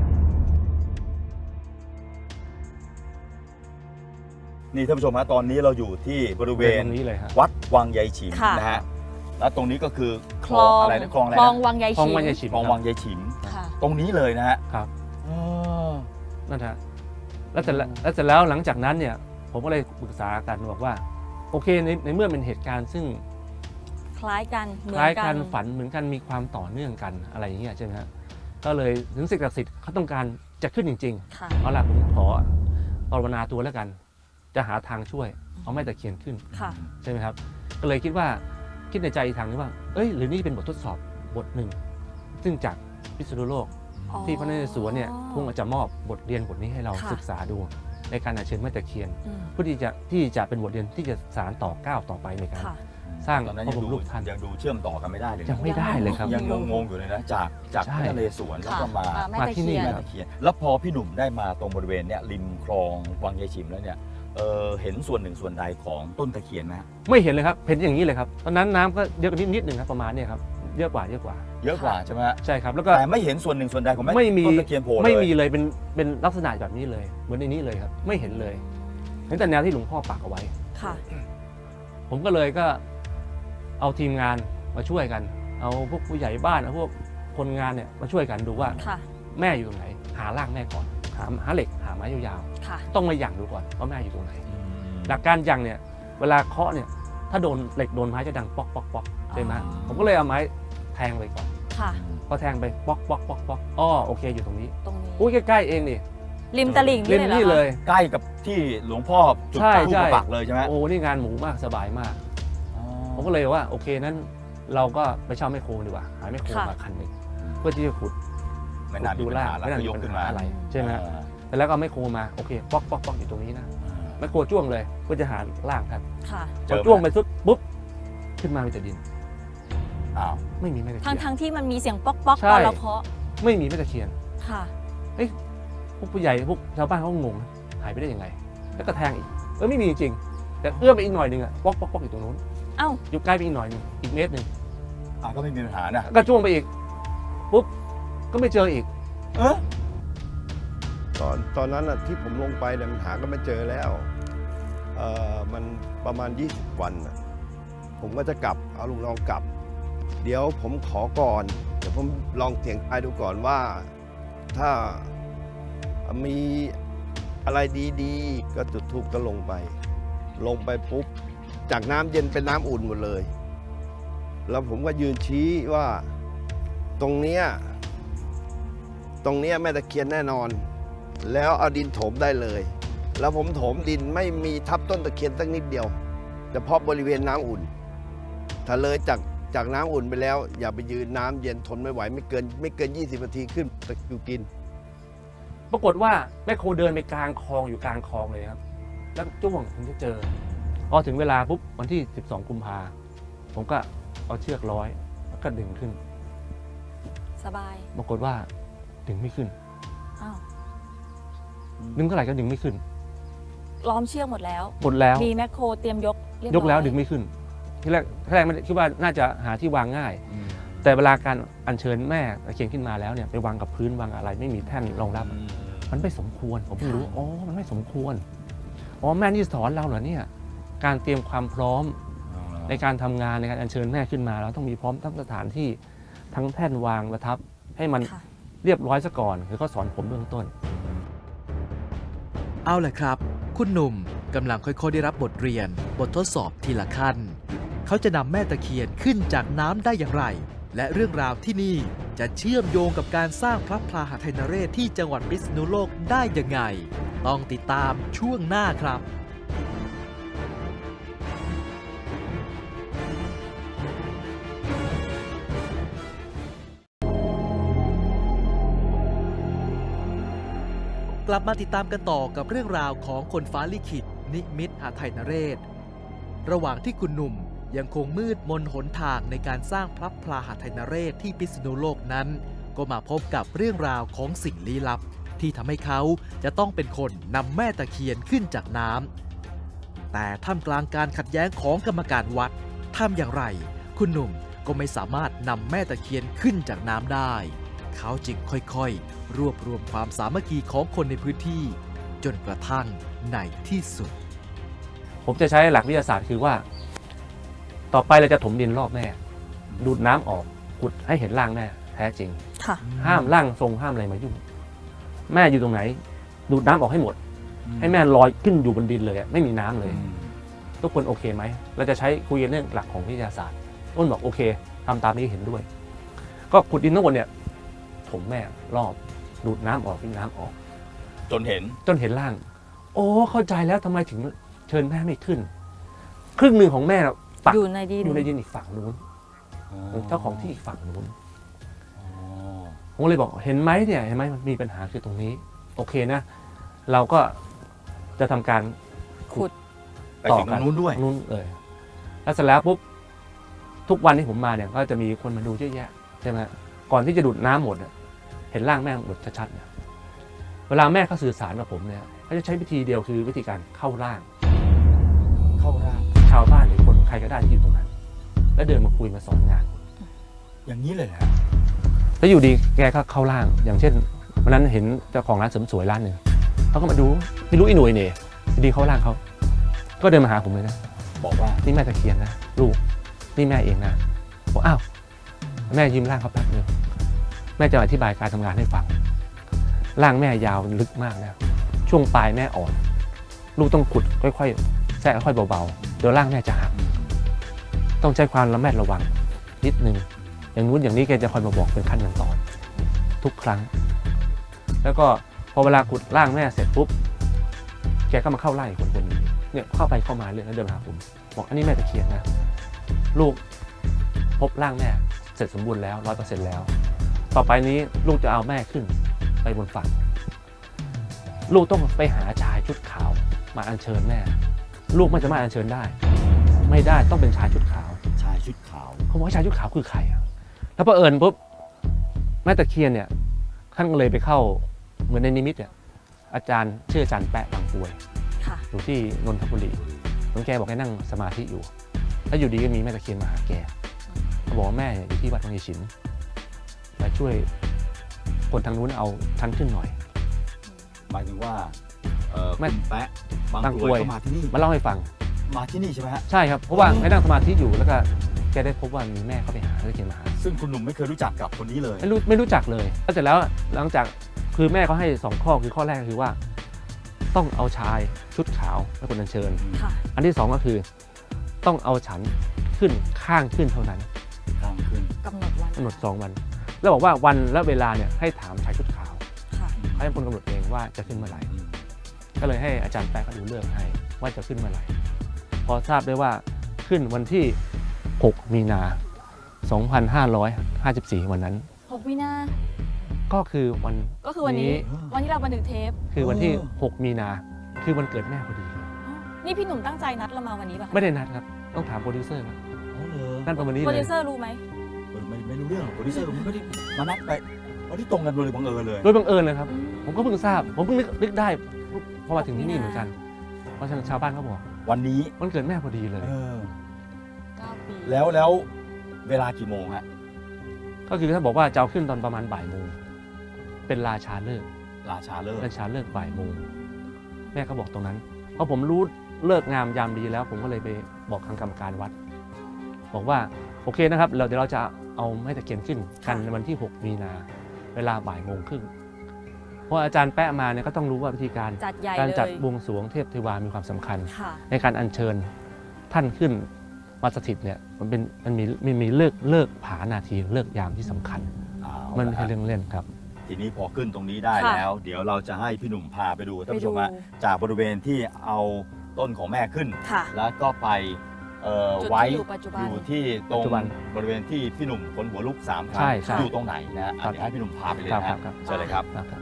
นี่ท่านผู้ชมฮะตอนนี้เราอยู่ที่บริเวณนี้เลยฮะวัดวังยายฉิมนะฮะแล้วตรงนี้ก็คือคลองอะไรนะคลองอะไรนะคลองวังยายฉิมคลองวังยายฉิมคลองวังยายฉิมตรงนี้เลยนะฮะครับนั่นฮะแล้วเสร็จแล้วแล้วเสร็จแล้วหลังจากนั้นเนี่ยผมก็เลยปรึกษากันบอกว่าโอเคในในเมื่อเป็นเหตุการณ์ซึ่งคล้ายกันคล้ายกันฝันเหมือนกันมีความต่อเนื่องกันอะไรอย่างเงี้ยใช่ไหมฮะก็เลยถึงสิ่งศักดิ์สิทธิ์เขาต้องการจะขึ้นจริงๆเอาล่ะผมขอภาวนาตัวแล้วกันจะหาทางช่วยเอาแม่ตะเคียนขึ้นใช่ไหมครับก็เลยคิดว่าคิดในใจอีกทางนึงว่าเอ้ยหรือนี่เป็นบททดสอบบทหนึ่งซึ่งจากพิษณุโลกที่พระนเรศวรเนี่ยคงจะมอบบทเรียนบทนี้ให้เราศึกษาดูในการอัญเชิญแม่ตะเคียนเพื่อที่จะที่จะเป็นบทเรียนที่จะสานต่อก้าวต่อไปในการสร้างพระบรมรูปท่านยังดูเชื่อมต่อกันไม่ได้เลยยังไม่ได้เลยครับยังงงๆอยู่เลยนะจากจากพระนเรศวรแล้วก็มามาที่นี่แม่ตะเคียนแล้วพอพี่หนุ่มได้มาตรงบริเวณเนี้ยริมคลองวังยายฉิมแล้วเนี่ยเออเห็นส่วนหนึ่งส่วนใดของต้นตะเคียนไหมไม่เห็นเลยครับเห็นอย่างนี้เลยครับตอนนั้นน้ำก็เยอะกว่านิดนิดหนึ่งครับประมาณนี้ครับเยอะกว่าเยอะกว่าเยอะกว่าใช่ไหมใช่ครับแล้วก็แต่ไม่เห็นส่วนหนึ่งส่วนใดของแม่ต้นตะเคียนโผล่ไม่มีเลยเป็นเป็นลักษณะแบบนี้เลยเหมือนในนี้เลยครับไม่เห็นเลยเห็นแต่แนวที่หลวงพ่อปักเอาไว้ค่ะผมก็เลยก็เอาทีมงานมาช่วยกันเอาพวกผู้ใหญ่บ้านเอาพวกคนงานเนี่ยมาช่วยกันดูว่าแม่อยู่ตรงไหนหาร่างแม่ก่อนหาหาเหล็กหาไม้ยาวๆต้องมาหยั่งดูก่อนว่าแม่อยู่ตรงไหนหลักการหยั่งเนี่ยเวลาเคาะเนี่ยถ้าโดนเหล็กโดนไม้จะดังป๊อกป๊อกป๊อกใช่ไหมผมก็เลยเอาไม้แทงไปก่อนพอแทงไปป๊อกป๊อกป๊อกป๊อกอ้อโอเคอยู่ตรงนี้ตรงนี้อุ้ยใกล้ๆเองนี่ริมตลิ่งนี่เลยใกล้กับที่หลวงพ่อจุดธูปปักเลยใช่ไหมโอ้นี่งานหมูมากสบายมากผมก็เลยว่าโอเคนั้นเราก็ไปเช่าแม่โคดีกว่าหาแม่โคมาคันหนึ่งเพื่อที่จะขุดดูล่างไม่น่ามีปัญหาอะไรใช่ไหมแล้วก็แม่โคมาโอเคป๊อกป๊อกป๊อกอยู่ตรงนี้นะแม่โคจ้วงเลยเพื่อจะหาล่างครับพอจ้วงไปสุดปุ๊บขึ้นมามีแต่ดินอ้าวไม่มีแม่ตะเคียนทั้งทั้งที่มันมีเสียงป๊อกป๊อกตอนเราเคาะไม่มีแม่ตะเคียนค่ะเอ้ยพวกผู้ใหญ่พวกชาวบ้านเขางงหายไปได้ยังไงแล้วก็แทงอีกเออไม่มีจริงๆแต่เอื้อมไปอีกหน่อยหนึ่งอะป๊อกป๊อกป๊อกอยู่ตรงนู้นเอ้าอยู่ใกล้ไปอีกหน่อยหนึ่งอีกเมตรหนึ่งอ่าก็ไม่มีปัญหานะก็จ้วงไปอีกปุ๊บก็ไม่เจออีกเออตอนตอนนั้นน่ะที่ผมลงไปเนี่ยมันหาก็ไม่เจอแล้วเอ่อมันประมาณยี่สิบวันน่ะผมก็จะกลับเอาลุงลองกลับ เดี๋ยวผมขอก่อนเดี๋ยวผมลองเสี่ยงทายดูก่อนว่าถ้ามีอะไรดีๆก็จุดธูปก็ลงไป ลงไปปุ๊บจากน้ำเย็นเป็นน้ำอุ่นหมดเลย แล้วผมก็ยืนชี้ว่าตรงเนี้ยตรงเนี้ยแม่ตะเคียนแน่นอน แล้วเอาดินถมได้เลย แล้วผมถมดินไม่มีทับต้นตะเคียนสักนิดเดียวเฉพาะบริเวณน้ำอุ่น ถ้าเลยจากจากน้ำอุ่นไปแล้ว อย่าไปยืนน้ำเย็นทนไม่ไหวไม่เกินไม่เกินยี่สิบนาทีขึ้นตะคริวกินปรากฏว่าแม่โคเดินไปกลางคลองอยู่กลางคลองเลยครับแล้วจ้วงถึงจะเจอพอถึงเวลาปุ๊บวันที่สิบสองกุมภาผมก็เอาเชือกร้อยแล้วก็ดึงขึ้นสบายปรากฏว่าดึงไม่ขึ้นอ้าวดึงเท่าไหร่ก็ดึงไม่ขึ้นล้อมเชือกหมดแล้วหมดแล้วมีแมคโครเตรียมยกเรียบร้อยยกแล้วดึงไม่ขึ้นที่แรกที่แรกมันคิดว่าน่าจะหาที่วางง่าย แต่เวลาการอัญเชิญแม่ตะเคียนขึ้นมาแล้วเนี่ยไปวางกับพื้นวางอะไรไม่มีแท่นรองรับ มันไม่สมควรผมเพิ่งรู้อ๋อมันไม่สมควรอ๋อแม่นี่สอนเราเหรอเนี่ยการเตรียมความพร้อมในการทำงานในการอัญเชิญแม่ขึ้นมาเราต้องมีพร้อมทั้งสถานที่ทั้งแท่นวางประทับให้มันค่ะเรียบร้อยซะก่อนคือเขาสอนผมเบื้องต้นเอาแหละครับ คุณหนุ่มกำลังค่อยๆได้รับบทเรียนบททดสอบทีละขั้น เขาจะนำแม่ตะเคียนขึ้นจากน้ำได้อย่างไร และเรื่องราวที่นี่จะเชื่อมโยงกับการสร้างพระพลาหทัยนเรศที่จังหวัดพิษณุโลกได้ยังไง ต้องติดตามช่วงหน้าครับ กลับมาติดตามกันต่อกับเรื่องราวของคนฟ้าลิขิตนิมิตหทัยนเรศ ระหว่างที่คุณหนุ่มยังคงมืดมนหนทางในการสร้างพระพลาหทัยนเรศที่พิษณุโลกนั้น ก็มาพบกับเรื่องราวของสิ่งลี้ลับ ที่ทำให้เขาจะต้องเป็นคนนำแม่ตะเคียนขึ้นจากน้ำแต่ท่ามกลางการขัดแย้งของกรรมการวัดทำอย่างไร คุณหนุ่มก็ไม่สามารถนำแม่ตะเคียนขึ้นจากน้ำได้ เขาจึงค่อยๆรวบรวมความสามัคคีของคนในพื้นที่ จนกระทั่งในที่สุดผมจะใช้หลักวิทยาศาสตร์คือว่า ต่อไปเราจะถมดินรอบแม่ดูดน้ำออกขุดให้เห็นร่างแม่แท้จริงค่ะห้ามร่างทรงห้ามอะไรมายุ่งแม่อยู่ตรงไหน ดูดน้ำออกให้หมด ให้แม่ลอยขึ้นอยู่บนดินเลยไม่มีน้ำเลย ทุกคนโอเคไหมเราจะใช้คุยกันเรื่องหลักของวิทยาศาสตร์อ้นบอกโอเคทำตามนี้เห็นด้วย ก็ขุดดินทั้งหมดเนี่ยถมแม่รอบดูดน้ำออกดึงน้ำออกจนเห็นจนเห็นร่าง โอ้เข้าใจแล้วทำไมถึงเชิญแม่ไม่ขึ้น ครึ่งหนึ่งของแม่ปักอยู่ในดินอยู่ในดินอีกฝั่งนู้นเจ้าของที่อีกฝั่งนู้นผมเลยบอกเห็นไหมเนี่ยเห็นไหมมันมีปัญหาคือตรงนี้ โอเคนะ เราก็จะทำการขุดไปถึงตรงนู้นด้วยนู้นเลยแล้วเสร็จแล้วปุ๊บทุกวันที่ผมมาเนี่ยก็จะมีคนมาดูเยอะแยะใช่ไหมก่อนที่จะดูดน้ำหมดเนี่ยเห็นร่างแม่หมดชัดๆเนี่ยเวลาแม่เขาสื่อสารกับผมเนี่ยเขาจะใช้วิธีเดียวคือวิธีการเข้าร่างเข้าร่างชาวบ้านหรือคนใครก็ได้ที่อยู่ตรงนั้น แล้วเดินมาคุยมาสอนงานอย่างนี้เลยนะแล้วอยู่ดีแกก็เข้าร่าง อย่างเช่นวันนั้นเห็นเจ้าของร้านเสริมสวยร้านหนึ่งเขาก็มาดูไม่รู้อีหน่วยเนี่ยดีเข้าร่างเขาก็เดินมาหาผมเลยนะบอกว่านี่แม่ตะเคียนนะลูกนี่แม่เองนะบอกอ้าวแม่ยิ้มร่างเขาแป๊บนึงแม่จะอธิบายการทำงานให้ฟังร่างแม่ยาวลึกมากนะช่วงปลายแม่อ่อนลูกต้องขุดค่อยๆแทะค่อยเบาๆเดี๋ยวร่างแม่จะหักต้องใช้ความระแวดระวังนิดนึงอย่างนู้นอย่างนี้แกจะคอยมาบอกเป็นขั้นเป็นตอนทุกครั้งแล้วก็พอเวลาขุดร่างแม่เสร็จปุ๊บแกก็มาเข้าไล่คนคนนี้เนี่ยเข้าไปเข้ามาเรื่อยแล้วเดินมาหาผมบอกอันนี้แม่ตะเคียนนะลูกพบร่างแม่เสร็จสมบูรณ์แล้วร้อยเปอร์เซ็นต์แล้วต่อไปนี้ลูกจะเอาแม่ขึ้นไปบนฝั่งลูกต้องไปหาชายชุดขาวมาอัญเชิญแม่ลูกไม่สามารถอัญเชิญได้ไม่ได้ต้องเป็นชายชุดขาวชายชุดขาวเขาบอกว่าชายชุดขาวคือใครอะแล้วพอเผอิญปุ๊บแม่ตะเคียนเนี่ยท่านก็เลยไปเข้าเหมือนในนิมิตเนี่ยอาจารย์ชื่ออาจารย์แปะบางกรวยค่ะอยู่ที่นนทบุรีหลวงแกบอกให้นั่งสมาธิอยู่แล้วอยู่ดีก็มีแม่ตะเคียนมาหาแกเขาบอกว่าแม่อยู่ที่วัดบางยีฉินมาช่วยคนทางนู้นเอาชั้นขึ้นหน่อยหมายถึงว่าเอ่อแม่คุณแปะบางบางกกรรววย ยเข้ามาที่นี่มาเล่าให้ฟังมาที่นี่ใช่ไหมฮะใช่ครับเพราะว่าให้นั่งสมาธิอยู่แล้วก็แกได้พบว่ามีแม่เข้าไปหาแม่ตะเคียนมาหาซึ่งคุณหนุ่มไม่เคยรู้จักกับคนนี้เลยไม่รู้ไม่รู้จักเลยแล้วเสร็จแล้วหลังจากคือแม่เขาให้สองข้อคือข้อแรกก็คือว่า ต้องเอาชายชุดขาวและคนอัญเชิญค่ะอันที่สองก็คือต้องเอาฉันขึ้นข้างขึ้นเท่านั้นข้างขึ้นกำหนดวันกำหนดสองวัน แล้วบอกว่าวันและเวลาเนี่ยให้ถามชายชุดขาวค่ะให้เป็นคนกำหนดเองว่าจะขึ้นเมื่อไหร่ก็เลยให้อาจารย์แป๊ะก็ดูเรื่องให้ว่าจะขึ้นเมื่อไหร่พอทราบได้ว่าขึ้นวันที่หกมีนาสองพันห้าร้อยห้าสิบสี่วันนั้นหกมีนาก็คือวันก็คือวันนี้ วันที่เราบันทึกเทปคือวันที่หกมีนาคือวันเกิดแม่พอดีนี่พี่หนุ่มตั้งใจนัดเรามาวันนี้ป่ะคะไม่ได้นัดครับต้องถามโปรดิวเซอร์ครับอ๋อเหรอนั่นประมาณนี้โปรเลดิยวเซอร์รู้ไหมเออไม่ไม่รู้เรื่องโปรดิวเซอร์ผมไม่ได้มานัดไปวันที่ตรงกันเลยบังเอิญเลยโดยบังเอิญเลยครับผมก็เพิ่งทราบผมเพิ่งนึกนึกได้พอมาถึงที่นี่เหมือนกันเพราะฉะนั้นชาวบ้านเขาบอกวันนี้วันเกิดแม่พอดีเลยเออเก้าปีแล้วแล้วเวลากี่โมงฮะก็คือถ้าบอกว่าจะเอาขึ้นตอนประมาณบ่ายโมงเป็นราชาเลิกษ์ราชาเลิกราชาเลิกษ์บ่ายโมงแม่ก็บอกตรงนั้นเพราะผมรู้เลิกงามยามดีแล้ว ผมก็เลยไปบอกทางกรรมการวัด บอกว่าโอเคนะครับเราเดี๋ยวเราจะเอาไม้ตะเคียนขึ้นกันในวันที่หกมีนาเวลาบ่ายโมงครึ่งเพราะอาจารย์แปะมาเนี่ยก็ต้องรู้ว่าวิธีการจัดใหญ่การเลยจัดบวงสรวงเทพเทวามีความสำคัญค่ะในการอัญเชิญท่านขึ้นมาสถิตเนี่ยมันเป็นมันมีมันมีเลิกเลิกผานาทีเลิกยามที่สำคัญเอามันไม่ละใช่ฮะเรื่องเล่นครับทีนี้พอขึ้นตรงนี้ได้ค่ะแล้ว เดี๋ยวเราจะให้พี่หนุ่มพาไปดูท่านผู้ชมไปดูฮะจากบริเวณที่เอาต้นของแม่ขึ้นค่ะแล้วก็ไปเอ่อจุดที่ไว้อยู่ปัจจุบันอยู่ที่ตรงปัจจุบันบริเวณที่พี่หนุ่มคนหัวลุกสามครั้ใช่งใช่อยู่ตรงไหนนะฮะครับเดี๋ยวให้พี่หนุ่มพาไปเลยครับนะครัฮะบครับเชิญเลยครับครับ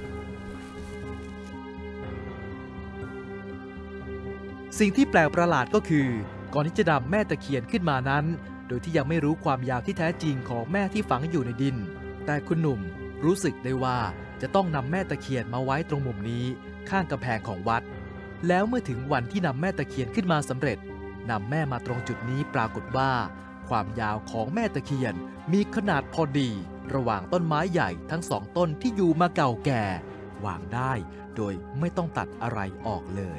สิ่งที่แปลกประหลาดก็คือ ก่อนที่จะนำแม่ตะเคียนขึ้นมานั้น โดยที่ยังไม่รู้ความยาวที่แท้จริงของแม่ที่ฝังอยู่ในดิน แต่คุณหนุ่มรู้สึกได้ว่าจะต้องนำแม่ตะเคียนมาไว้ตรงมุมนี้ข้างกำแพงของวัด แล้วเมื่อถึงวันที่นำแม่ตะเคียนขึ้นมาสำเร็จนำแม่มาตรงจุดนี้ปรากฏว่า ความยาวของแม่ตะเคียนมีขนาดพอดี ระหว่างต้นไม้ใหญ่ทั้งสองต้นที่อยู่มาเก่าแก่ วางได้โดยไม่ต้องตัดอะไรออกเลย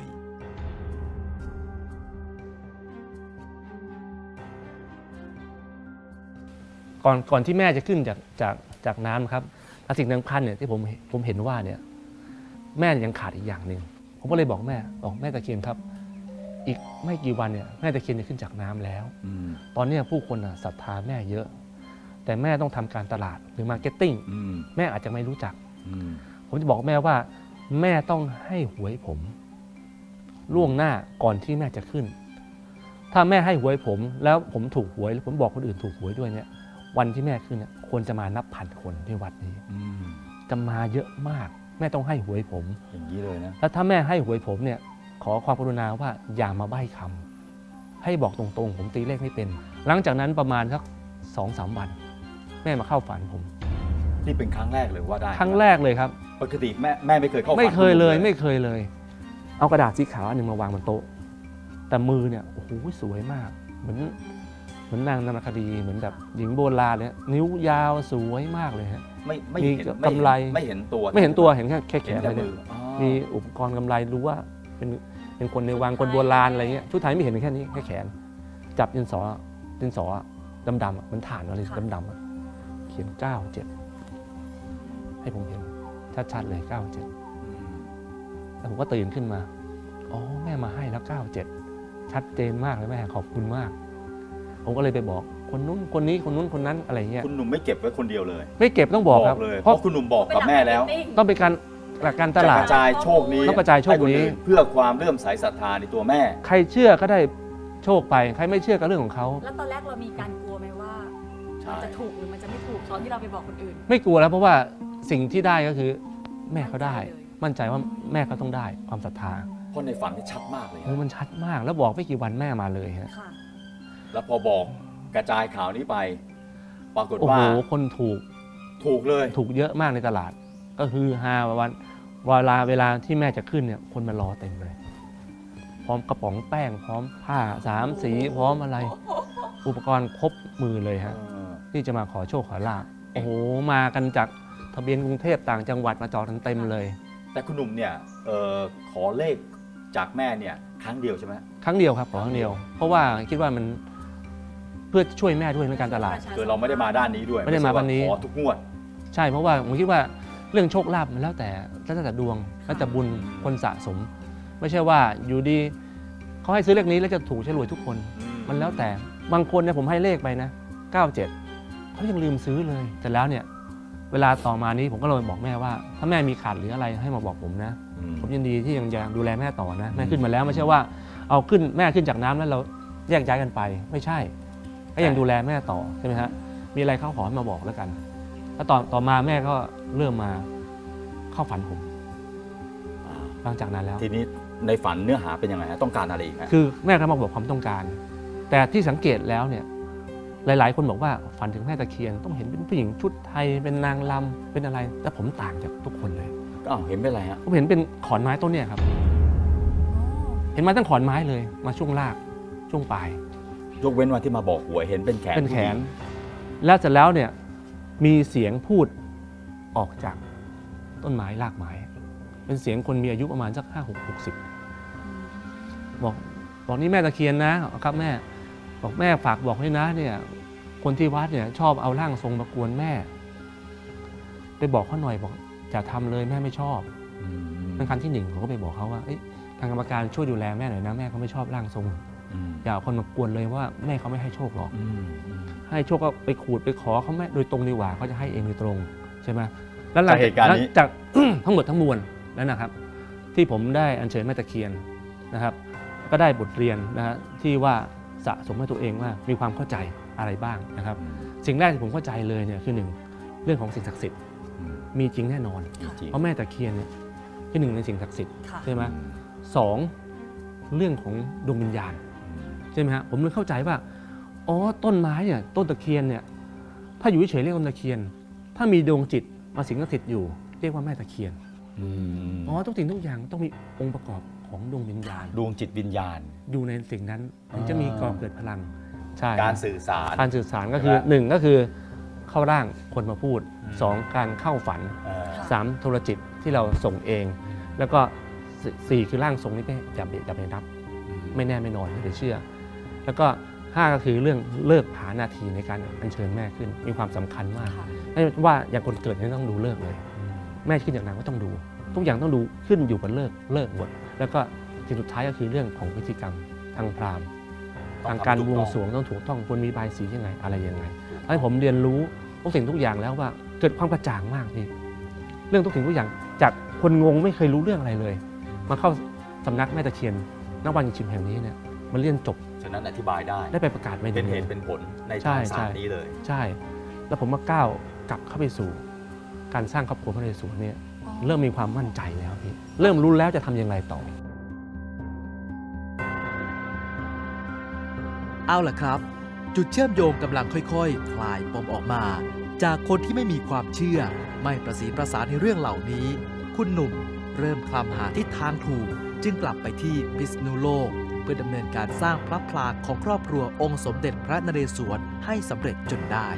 ก่อนก่อนที่แม่จะขึ้นจากจากจากน้ำครับและสิ่งสำคัญเนี่ยที่ผมผมเห็นว่าเนี่ยแม่ยังขาดอีกอย่างหนึ่งผมก็เลยบอกแม่บอกแม่ตะเคียนครับ อีกไม่กี่วันเนี่ยแม่ตะเคียนจะขึ้นจากน้ำแล้วอืมตอนนี้ผู้คนศรัทธาแม่เยอะ แต่แม่ต้องทำการตลาดหรือมาร์เก็ตติ้งอืมแม่อาจจะไม่รู้จักอืมผมจะบอกแม่ว่า แม่ต้องให้หวยผม ล่วงหน้าก่อนที่แม่จะขึ้น ถ้าแม่ให้หวยผม แล้วผมถูกหวยหรือผมบอกคนอื่นถูกหวยด้วยเนี่ยวันที่แม่ขึ้นเนี่ยควรจะมานับพันคนที่วัดนี้อืมจะมาเยอะมาก แม่ต้องให้หวยผมอย่างนี้เลยนะแล้วถ้าแม่ให้หวยผมเนี่ยขอความกรุณาว่าอย่ามาใบ้คำให้บอกตรงๆ ผมตีเลขไม่เป็น หลังจากนั้นประมาณสักสองสามวัน แม่มาเข้าฝันผมนี่เป็นครั้งแรกเลยว่าได้ครั้งแรกเลยครับปกติแม่แม่ไม่เคยเข้าฝันไม่เคยเลยณหนุ่ไม่เคยเลย เอากระดาษสีขาวอันหนึ่งมาวางบนโต๊ะ แต่มือเนี่ยโอ้โหสวยมาก เหมือนเหมือนนางนรรคดีเหมือนแบบหญิงโบราณเลยนิ้วยาวสวยมากเลยฮะไม่ไม่มีเห็นกำไรไม่เห็นตัวไม่เห็นตัวเห็นแค่แค่แขเห็นนแต่เลยมืเนี่ยออ๋อมีอุปกรณ์กำไรรู้ว่าเป็นเป็นคนในวังคนโบราณอะไรเงี้ยชุดไทยไม่เห็นแค่นี้แค่แขน จับดินสอดินสอดำดำๆอะเหมันถ่านอะไรดำดำๆอะเขียนเก้าเจ็ดให้ผมเห็นชัดๆเลยเก้าเจ็ดแล้วผมก็ตื่นขึ้นมาอ๋อแม่มาให้แล้วเก้าเจ็ดชัดเจนมากเลยแม่ขอบคุณมาก ผมก็เลยไปบอกคนนู้นคนนี้คนนู้นคนนั้นอะไรเงี้ยคุณหนุ่มไม่เก็บไว้คนเดียวเลยไม่เก็บต้องบอกครับเลยเพเพราะราะคุณหนุ่มบอกกับแม่แล้วต้องเป็นการหลักการตจะลาก ดระจายโชคนี้ต้องกระจายโชคนี้ให้นอื่เพื่อความเลื่อมใสศรัทธาในตัวแม่ใครเชื่อก็ได้โชคไปใครไม่เชื่อก็เรื่องของเขาแล้วตอนแรกเรามีการกลัวไหมว่าใช่มันจะถูกหรือมันจะไม่ถูกตอนที่เราไปบอกคนอื่นไม่กลัวแล้วเพราะว่าสิ่งที่ได้ก็คือแม่เขาได้มั่นใจเลยมั่นใจว่าแม่เขาต้องได้ความศรัทธาเพราะในฝันนี่ชัดมากเลยโอ้มันชัดมากแล้วบอกไม่กี่วันแม่มาเลยฮะค่ะแล้วพอบอกกระจายข่าวนี้ไป ปรากฏโอ้ว่าโหคนถูกถูกเลยถูกเยอะมากในตลาด ก็คือฮาวันเวลาเวลาที่แม่จะขึ้นเนี่ยคนมารอเต็มเลยพร้อมกระป๋องแป้งพร้อมผ้าสามสีพร้อมอะไร อุปกรณ์ครบมือเลยฮะที่จะมาขอโชคขอลาภโอ้โหมากันจากทะเบียนกรุงเทพต่างจังหวัดมาจอดกันเต็มเลยแต่คุณหนุ่มเนี่ยเอ่อขอเลขจากแม่เนี่ยครั้งเดียวใช่ไหมครั้งเดียวครับขอครั้งเดียว เพราะว่าคิดว่ามันเพื่อช่วยแม่ด้วยในการตลาดคือเราไม่ได้มาด้านนี้ด้วยไม่ได้มาด้านนี้ขอทุกงวดใช่เพราะว่าผมคิดว่าเรื่องโชคลาภมันแล้วแต่แล้วแต่ดวงแล้วแต่บุญคนสะสม ไม่ใช่ว่าอยู่ดีเขาให้ซื้อเลขนี้แล้วจะถูกเฉลยทุกคน มันแล้วแต่บางคนเนี่ยผมให้เลขไปนะเก้าเจ็ดเขายังลืมซื้อเลยแต่แล้วเนี่ยเวลาต่อมานี้ผมก็เลยบอกแม่ว่าถ้าแม่มีขาดหรืออะไรให้มาบอกผมนะผมยินดีที่ยังจะดูแลแม่ต่อนะแม่ขึ้นมาแล้วไม่ใช่ว่าเอาขึ้นแม่ขึ้นจากน้ำแล้วเราแยกย้ายกันไปไม่ใช่ก็ยังดูแลแม่ต่อใช่ไหมฮะมีอะไรเขาขอให้มาบอกแล้วกันแล้วต่อต่อมาแม่ก็เริ่มมาเข้าฝันผมหลังจากนั้นแล้วทีนี้ในฝันเนื้อหาเป็นยังไงฮะต้องการอะไรอีกฮะคือแม่ก็มาบอกความต้องการแต่ที่สังเกตแล้วเนี่ยหลายๆคนบอกว่าฝันถึงแม่ตะเคียนต้องเห็นเป็นผู้หญิงชุดไทยเป็นนางรำเป็นอะไรแต่ผมต่างจากทุกคนเลยอ้าวเห็นเป็นอะไรฮะผมเห็นเป็นขอนไม้ต้นเนี่ยครับเห็นมาตั้งขอนไม้เลยมาช่วงรากช่วงปลายยกเว้นวันที่มาบอกหวยเห็นเป็นแขนเป็นแขนแล้วเสร็จแล้วเนี่ยมีเสียงพูดออกจากต้นไม้รากไม้เป็นเสียงคนมีอายุประมาณสักห้าหกหกสิบบอกบอกนี่แม่ตะเคียนนะครับแม่บอกแม่ฝากบอกให้นะเนี่ยคนที่วัดเนี่ยชอบเอาร่างทรงมากวนแม่ไปบอกเขาหน่อยบอกอย่าทำเลยแม่ไม่ชอบเป็นครั้งที่หนึ่งผมก็ไปบอกเขาว่าทางกรรมการช่วยดูแลแม่หน่อยนะแม่เขาไม่ชอบร่างทรงอย่าเอาคนมากวนเลยว่าแม่เขาไม่ให้โชคหรอกให้โชคก็ไปขูดไปขอเขาแม่โดยตรงดีกว่าเขาจะให้เองโดยตรงใช่ไหมแล้วหลังจากทั้งหมดทั้งมวลแล้วนะครับที่ผมได้อัญเชิญแม่ตะเคียนนะครับก็ได้บทเรียนนะฮะที่ว่าสะสมให้ตัวเองว่ามีความเข้าใจอะไรบ้างนะครับสิ่งแรกที่ผมเข้าใจเลยเนี่ยคือหนึ่งเรื่องของสิ่งศักดิ์สิทธิ์มีจริงแน่นอนเพราะแม่ตะเคียนเนี่ยคือหนึ่งในสิ่งศักดิ์สิทธิ์ใช่ไหมสองเรื่องของดวงวิญญาณใช่ไหมฮะผมเลยเข้าใจว่าอ๋อต้นไม้เนี่ยต้นตะเคียนเนี่ยถ้าอยู่เฉยๆเรียกต้นตะเคียนถ้ามีดวงจิตมาสิงสถิตอยู่เรียกว่าแม่ตะเคียนอ๋อทุกสิ่งทุกอย่างต้องมีองค์ประกอบของดวงวิญญาณดวงจิตวิญญาณอยู่ในสิ่งนั้นถึงจะมีก่อเกิดพลังใช่การสื่อสารการสื่อสารก็คือหนึ่งก็คือเข้าร่างคนมาพูดสองการเข้าฝันสามโทรจิตที่เราส่งเองแล้วก็สี่คือร่างทรงนี่ไม่อย่าอย่าไปนับไม่แน่ไม่นอนไม่ได้เชื่อแล้วก็ห้าก็คือเรื่องเลิกหานาทีในการอัญเชิญแม่ขึ้นมีความสำคัญมากไม่ว่าอย่างคนเกิดนี่ต้องดูเลิกเลยแม่ขึ้นจากนั้นก็ต้องดูทุกอย่างต้องดูขึ้นอยู่กับเลิกเลิกหมดแล้วก็สิ่งสุดท้ายก็คือเรื่องของพิธีกรรมทางพราหมณ์ทางการบวงสรวงต้องถูกต้องควรมีบายสียังไงอะไรยังไงให้ผมเรียนรู้ทุกสิ่งทุกอย่างแล้วว่าเกิดความกระจ่างมากพี่เรื่องทุกสิ่งทุกอย่างจากคนงงไม่เคยรู้เรื่องอะไรเลยมาเข้าสำนักแม่ตะเคียนณวันชิมแห่งนี้เนี่ยมันเรียนจบฉะนั้นอธิบายได้ได้ไปประกาศไม่เป็นเหตุเป็นผลในทางศาสตร์นี้เลยใช่แล้วผมมาก้าวกลับเข้าไปสู่การสร้างครอบครัวพระนเรศวรเนี่ยเริ่มมีความมั่นใจแล้วพี่เริ่มรู้แล้วจะทำยังไงต่อเอาล่ะครับจุดเชื่อมโยงกำลังค่อยๆ ค, คลายปมออกมาจากคนที่ไม่มีความเชื่อไม่ประสีประสานในเรื่องเหล่านี้คุณหนุ่มเริ่มคลำหาทิศทางถูกจึงกลับไปที่พิษณุโลกเพื่อดำเนินการสร้างพระพลาของครอบครัวองค์สมเด็จพระนเรศวรให้สำเร็จจนได้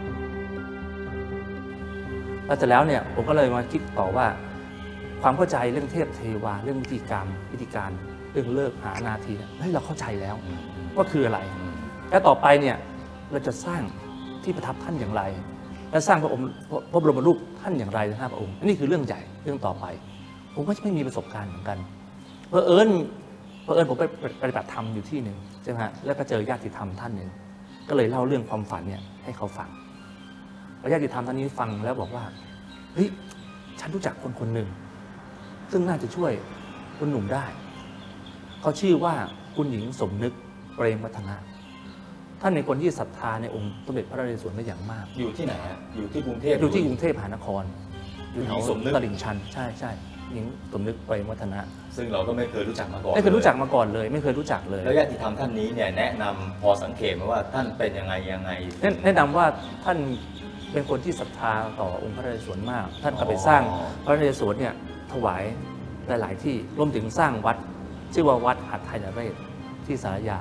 แล้วเสร็จแล้วเนี่ยผมก็เลยมาคิดต่อว่าความเข้าใจเรื่องเทพเทวาเรื่องวิธีกรรมวิธีการเรื่องเลิกหานาทีเฮ้ยเราเข้าใจแล้วว่าคืออะไรแล้วต่อไปเนี่ยเราจะสร้างที่ประทับท่านอย่างไรและสร้างพระองค์พระบรมรูปท่านอย่างไรทั้งห้าพระองค์นี่คือเรื่องใหญ่เรื่องต่อไปผมก็ไม่มีประสบการณ์เหมือนกันเพอเอิญเพอเอิญผมไปปฏิบัติธรรมอยู่ที่หนึ่งใช่ไหมฮะแล้วก็เจอญาติธรรมท่านหนึ่งก็เลยเล่าเรื่องความฝันเนี่ยให้เขาฟังญาติธรรมท่านนี้ฟังแล้วบอกว่าเฮ้ยฉันรู้จักคนคนหนึ่งซึ่งน่าจะช่วยคุณหนุ่มได้เขาชื่อว่าคุณหญิงสมนึกเปรมวัฒนะท่านเป็นคนที่ศรัทธาในองค์สมเด็จพระนเรศวรเป็นอย่างมากอยู่ที่ไหนฮะอยู่ที่กรุงเทพอยู่ที่กรุงเทพมหานครอยู่แถวตลิ่งชันใช่ใช่หญิงสมนึกเปรมวัฒนะซึ่งเราก็ไม่เคยรู้จักมาก่อนไม่เคยรู้จักมาก่อนเลยไม่เคยรู้จักเลยแล้วญาติธรรมท่านนี้เนี่ยแนะนำพอสังเกตไหมว่าท่านเป็นยังไงยังไงแนะนำว่าท่านเป็นคนที่ศรัทธาต่อองค์พระนเรศวรมากท่านก็ไปสร้างพระนเรศวรเนี่ยถวายหลายๆที่รวมถึงสร้างวัดชื่อว่าวัดหัตถไทยนเรศที่สารยา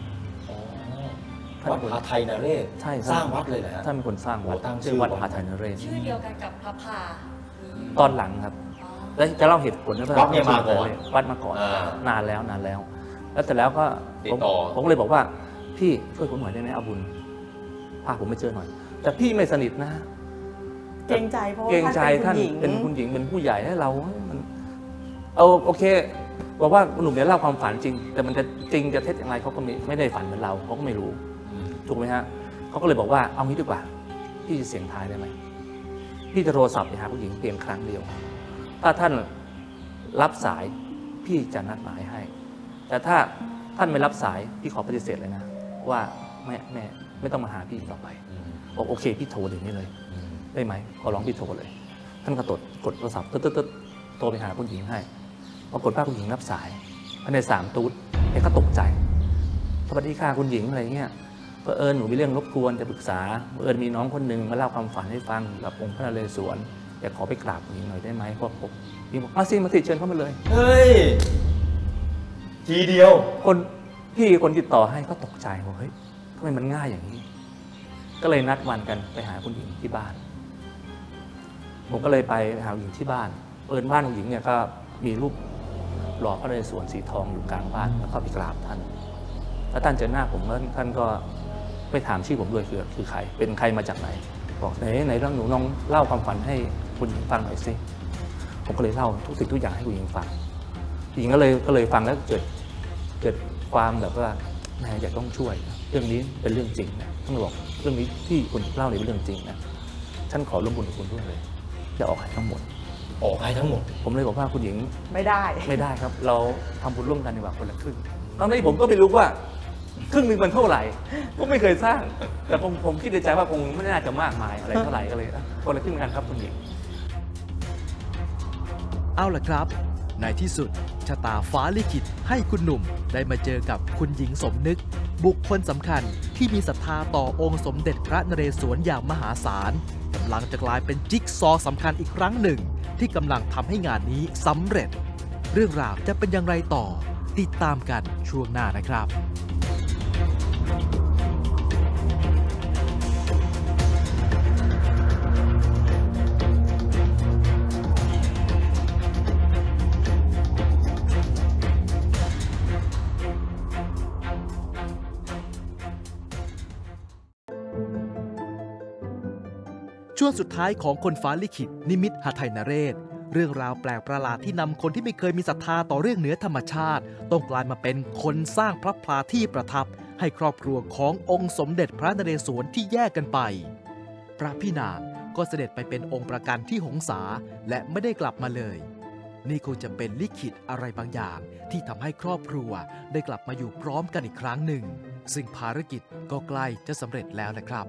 วัดหาไทยนเรศใช่สร้างวัดเลยเหรอฮะท่านเป็นคนสร้างวัดโอ้ตั้งชื่ชื่ออวัดวัดหาไทยนเรศชื่อเดียวกันกับพระพาตอนหลังครับ แล้วจะเล่าเหตุผลวัดเนี่ยมาก่อนวัดมาก่อนอ่านานแล้วนานแล้ว แล้วแต่แล้วก็ติดผมต่อผมก็เลยบอกว่าพี่ช่วยผมหน่อยได้ไหมเอาบุญพาผมไปเจอหน่อย แต่พี่ไม่สนิทนะเกรงใจเพราะว่าเกรงใจท่านเป็เป็น นคุคุณ ณหหญิญิงงเป็นผู้ใหญ่ให้เรามันเอาโอเคบอกว่าหนุ่มเนี่ยเล่าความฝันจริง แต่มันจะจริงจะเท็จอย่างไรเขาก็ไม่ไม่ได้ฝันเหมือนเราเขาก็ไม่รู้ถูกไหมฮะเขาก็เลยบอกว่าเอางี้ดีกว่าพี่จะเสียงทายได้ไหมพี่จะโทรศัพท์ไปหาผู้หญิงเพียงครั้งเดียว ถ้าท่านรับสายพี่จะนัดหมายให้ แต่ถ้าท่านไม่รับสายพี่ขอปฏิเสธเลยนะว่าแม่แม่ไม่ต้องมาหาพี่ต่อไปบอกโอเคพี่โทรเดี๋ยวนี้เลยได้ไหมขอร้องพี่โทรเลย ท่านก็ตดกดโทรศัพท์ตึ๊ดตึ๊ดตึ๊ดโทรไปหาผู้หญิงให้ปรากฏว่าผู้หญิงรับสายภายในสามตูดแกก็ตกใจสวัสดีค่ะคุณหญิงอะไรเงี้ยเผอิญหนูมีเรื่องรบกวนจะปรึกษาเผอิญมีน้องคนหนึ่งมาเล่าความฝันให้ฟังกับองค์พระนเรศวรอยากขอไปกราบคุณหญิงหน่อยได้ไหมเพราะผมหญิงบอกมาสิมาสิเชิญเข้ามาเลยเฮ้ยทีเดียวคนพี่คนติดต่อให้ก็ตกใจว่าเฮ้ยทำไมมันง่ายอย่างนี้ ก็เลยนัดวันกันไปหาคุณหญิงที่บ้านผมก็เลยไปหาคุณหญิงที่บ้านเอิญบ้านคุณหญิงเนี่ยก็มีรูปหล่อพระนเรศวรสีทองอยู่กลางบ้านแล้วก็ไปกราบท่านแล้วท่านเจอหน้าผมแล้วท่านก็ไปถามชื่อผมด้วยคือคือใครเป็นใครมาจากไหนบอกไหนไหนเรื่องหนูลองเล่าความฝันให้คุณหญิงฟังหน่อยสิผมก็เลยเล่าทุกสิ่งทุกอย่างให้คุณหญิงฟังหญิงก็เลยก็เลยฟังแล้วเกิดเกิดความแบบว่าแม่อยากต้องช่วยเรื่องนี้เป็นเรื่องจริงนะท่านบอกเรื่องนี้ที่คุณเล่าเนี่ยเป็นเรื่องจริงนะท่านขอร่วมบุญกับคุณด้วยเลยจะออกให้ทั้งหมดออกให้ทั้งหมดผมเลยบอกว่าคุณหญิงไม่ได้ไม่ได้ครับเราทำบุญร่วมกันดีกว่าคนละครึ่งตอนนี้ผมก็ไม่รู้ว่าครึ่งหนึ่งมันเท่าไหร่ก็ไม่เคยสร้างแต่ผมผมคิดในใจว่าคงไม่น่าจะมากมายอะไรเท่าไหร่ก็เลยคนละครึ่งกันครับคุณหญิงเอาล่ะครับในที่สุดชะตาฟ้าลิขิตให้คุณหนุ่มได้มาเจอกับคุณหญิงสมนึกบุคคลสำคัญที่มีศรัทธาต่อองค์สมเด็จพระนเรศวรอย่างมหาศาลกำลังจะกลายเป็นจิ๊กซอว์สำคัญอีกครั้งหนึ่งที่กำลังทำให้งานนี้สำเร็จเรื่องราวจะเป็นอย่างไรต่อติดตามกันช่วงหน้านะครับช่วงสุดท้ายของคนฟ้าลิขิตนิมิตหทัยนเรศเรื่องราวแปลกประหลาดที่นำคนที่ไม่เคยมีศรัทธาต่อเรื่องเหนือธรรมชาติต้องกลายมาเป็นคนสร้างพระพลาที่ประทับให้ครอบครัวขององค์สมเด็จพระนเรศวรที่แยกกันไปพระพี่นางก็เสด็จไปเป็นองค์ประกันที่หงสาและไม่ได้กลับมาเลยนี่คงจะเป็นลิขิตอะไรบางอย่างที่ทำให้ครอบครัวได้กลับมาอยู่พร้อมกันอีกครั้งหนึ่งซึ่งภารกิจก็ใกล้จะสำเร็จแล้วนะครับ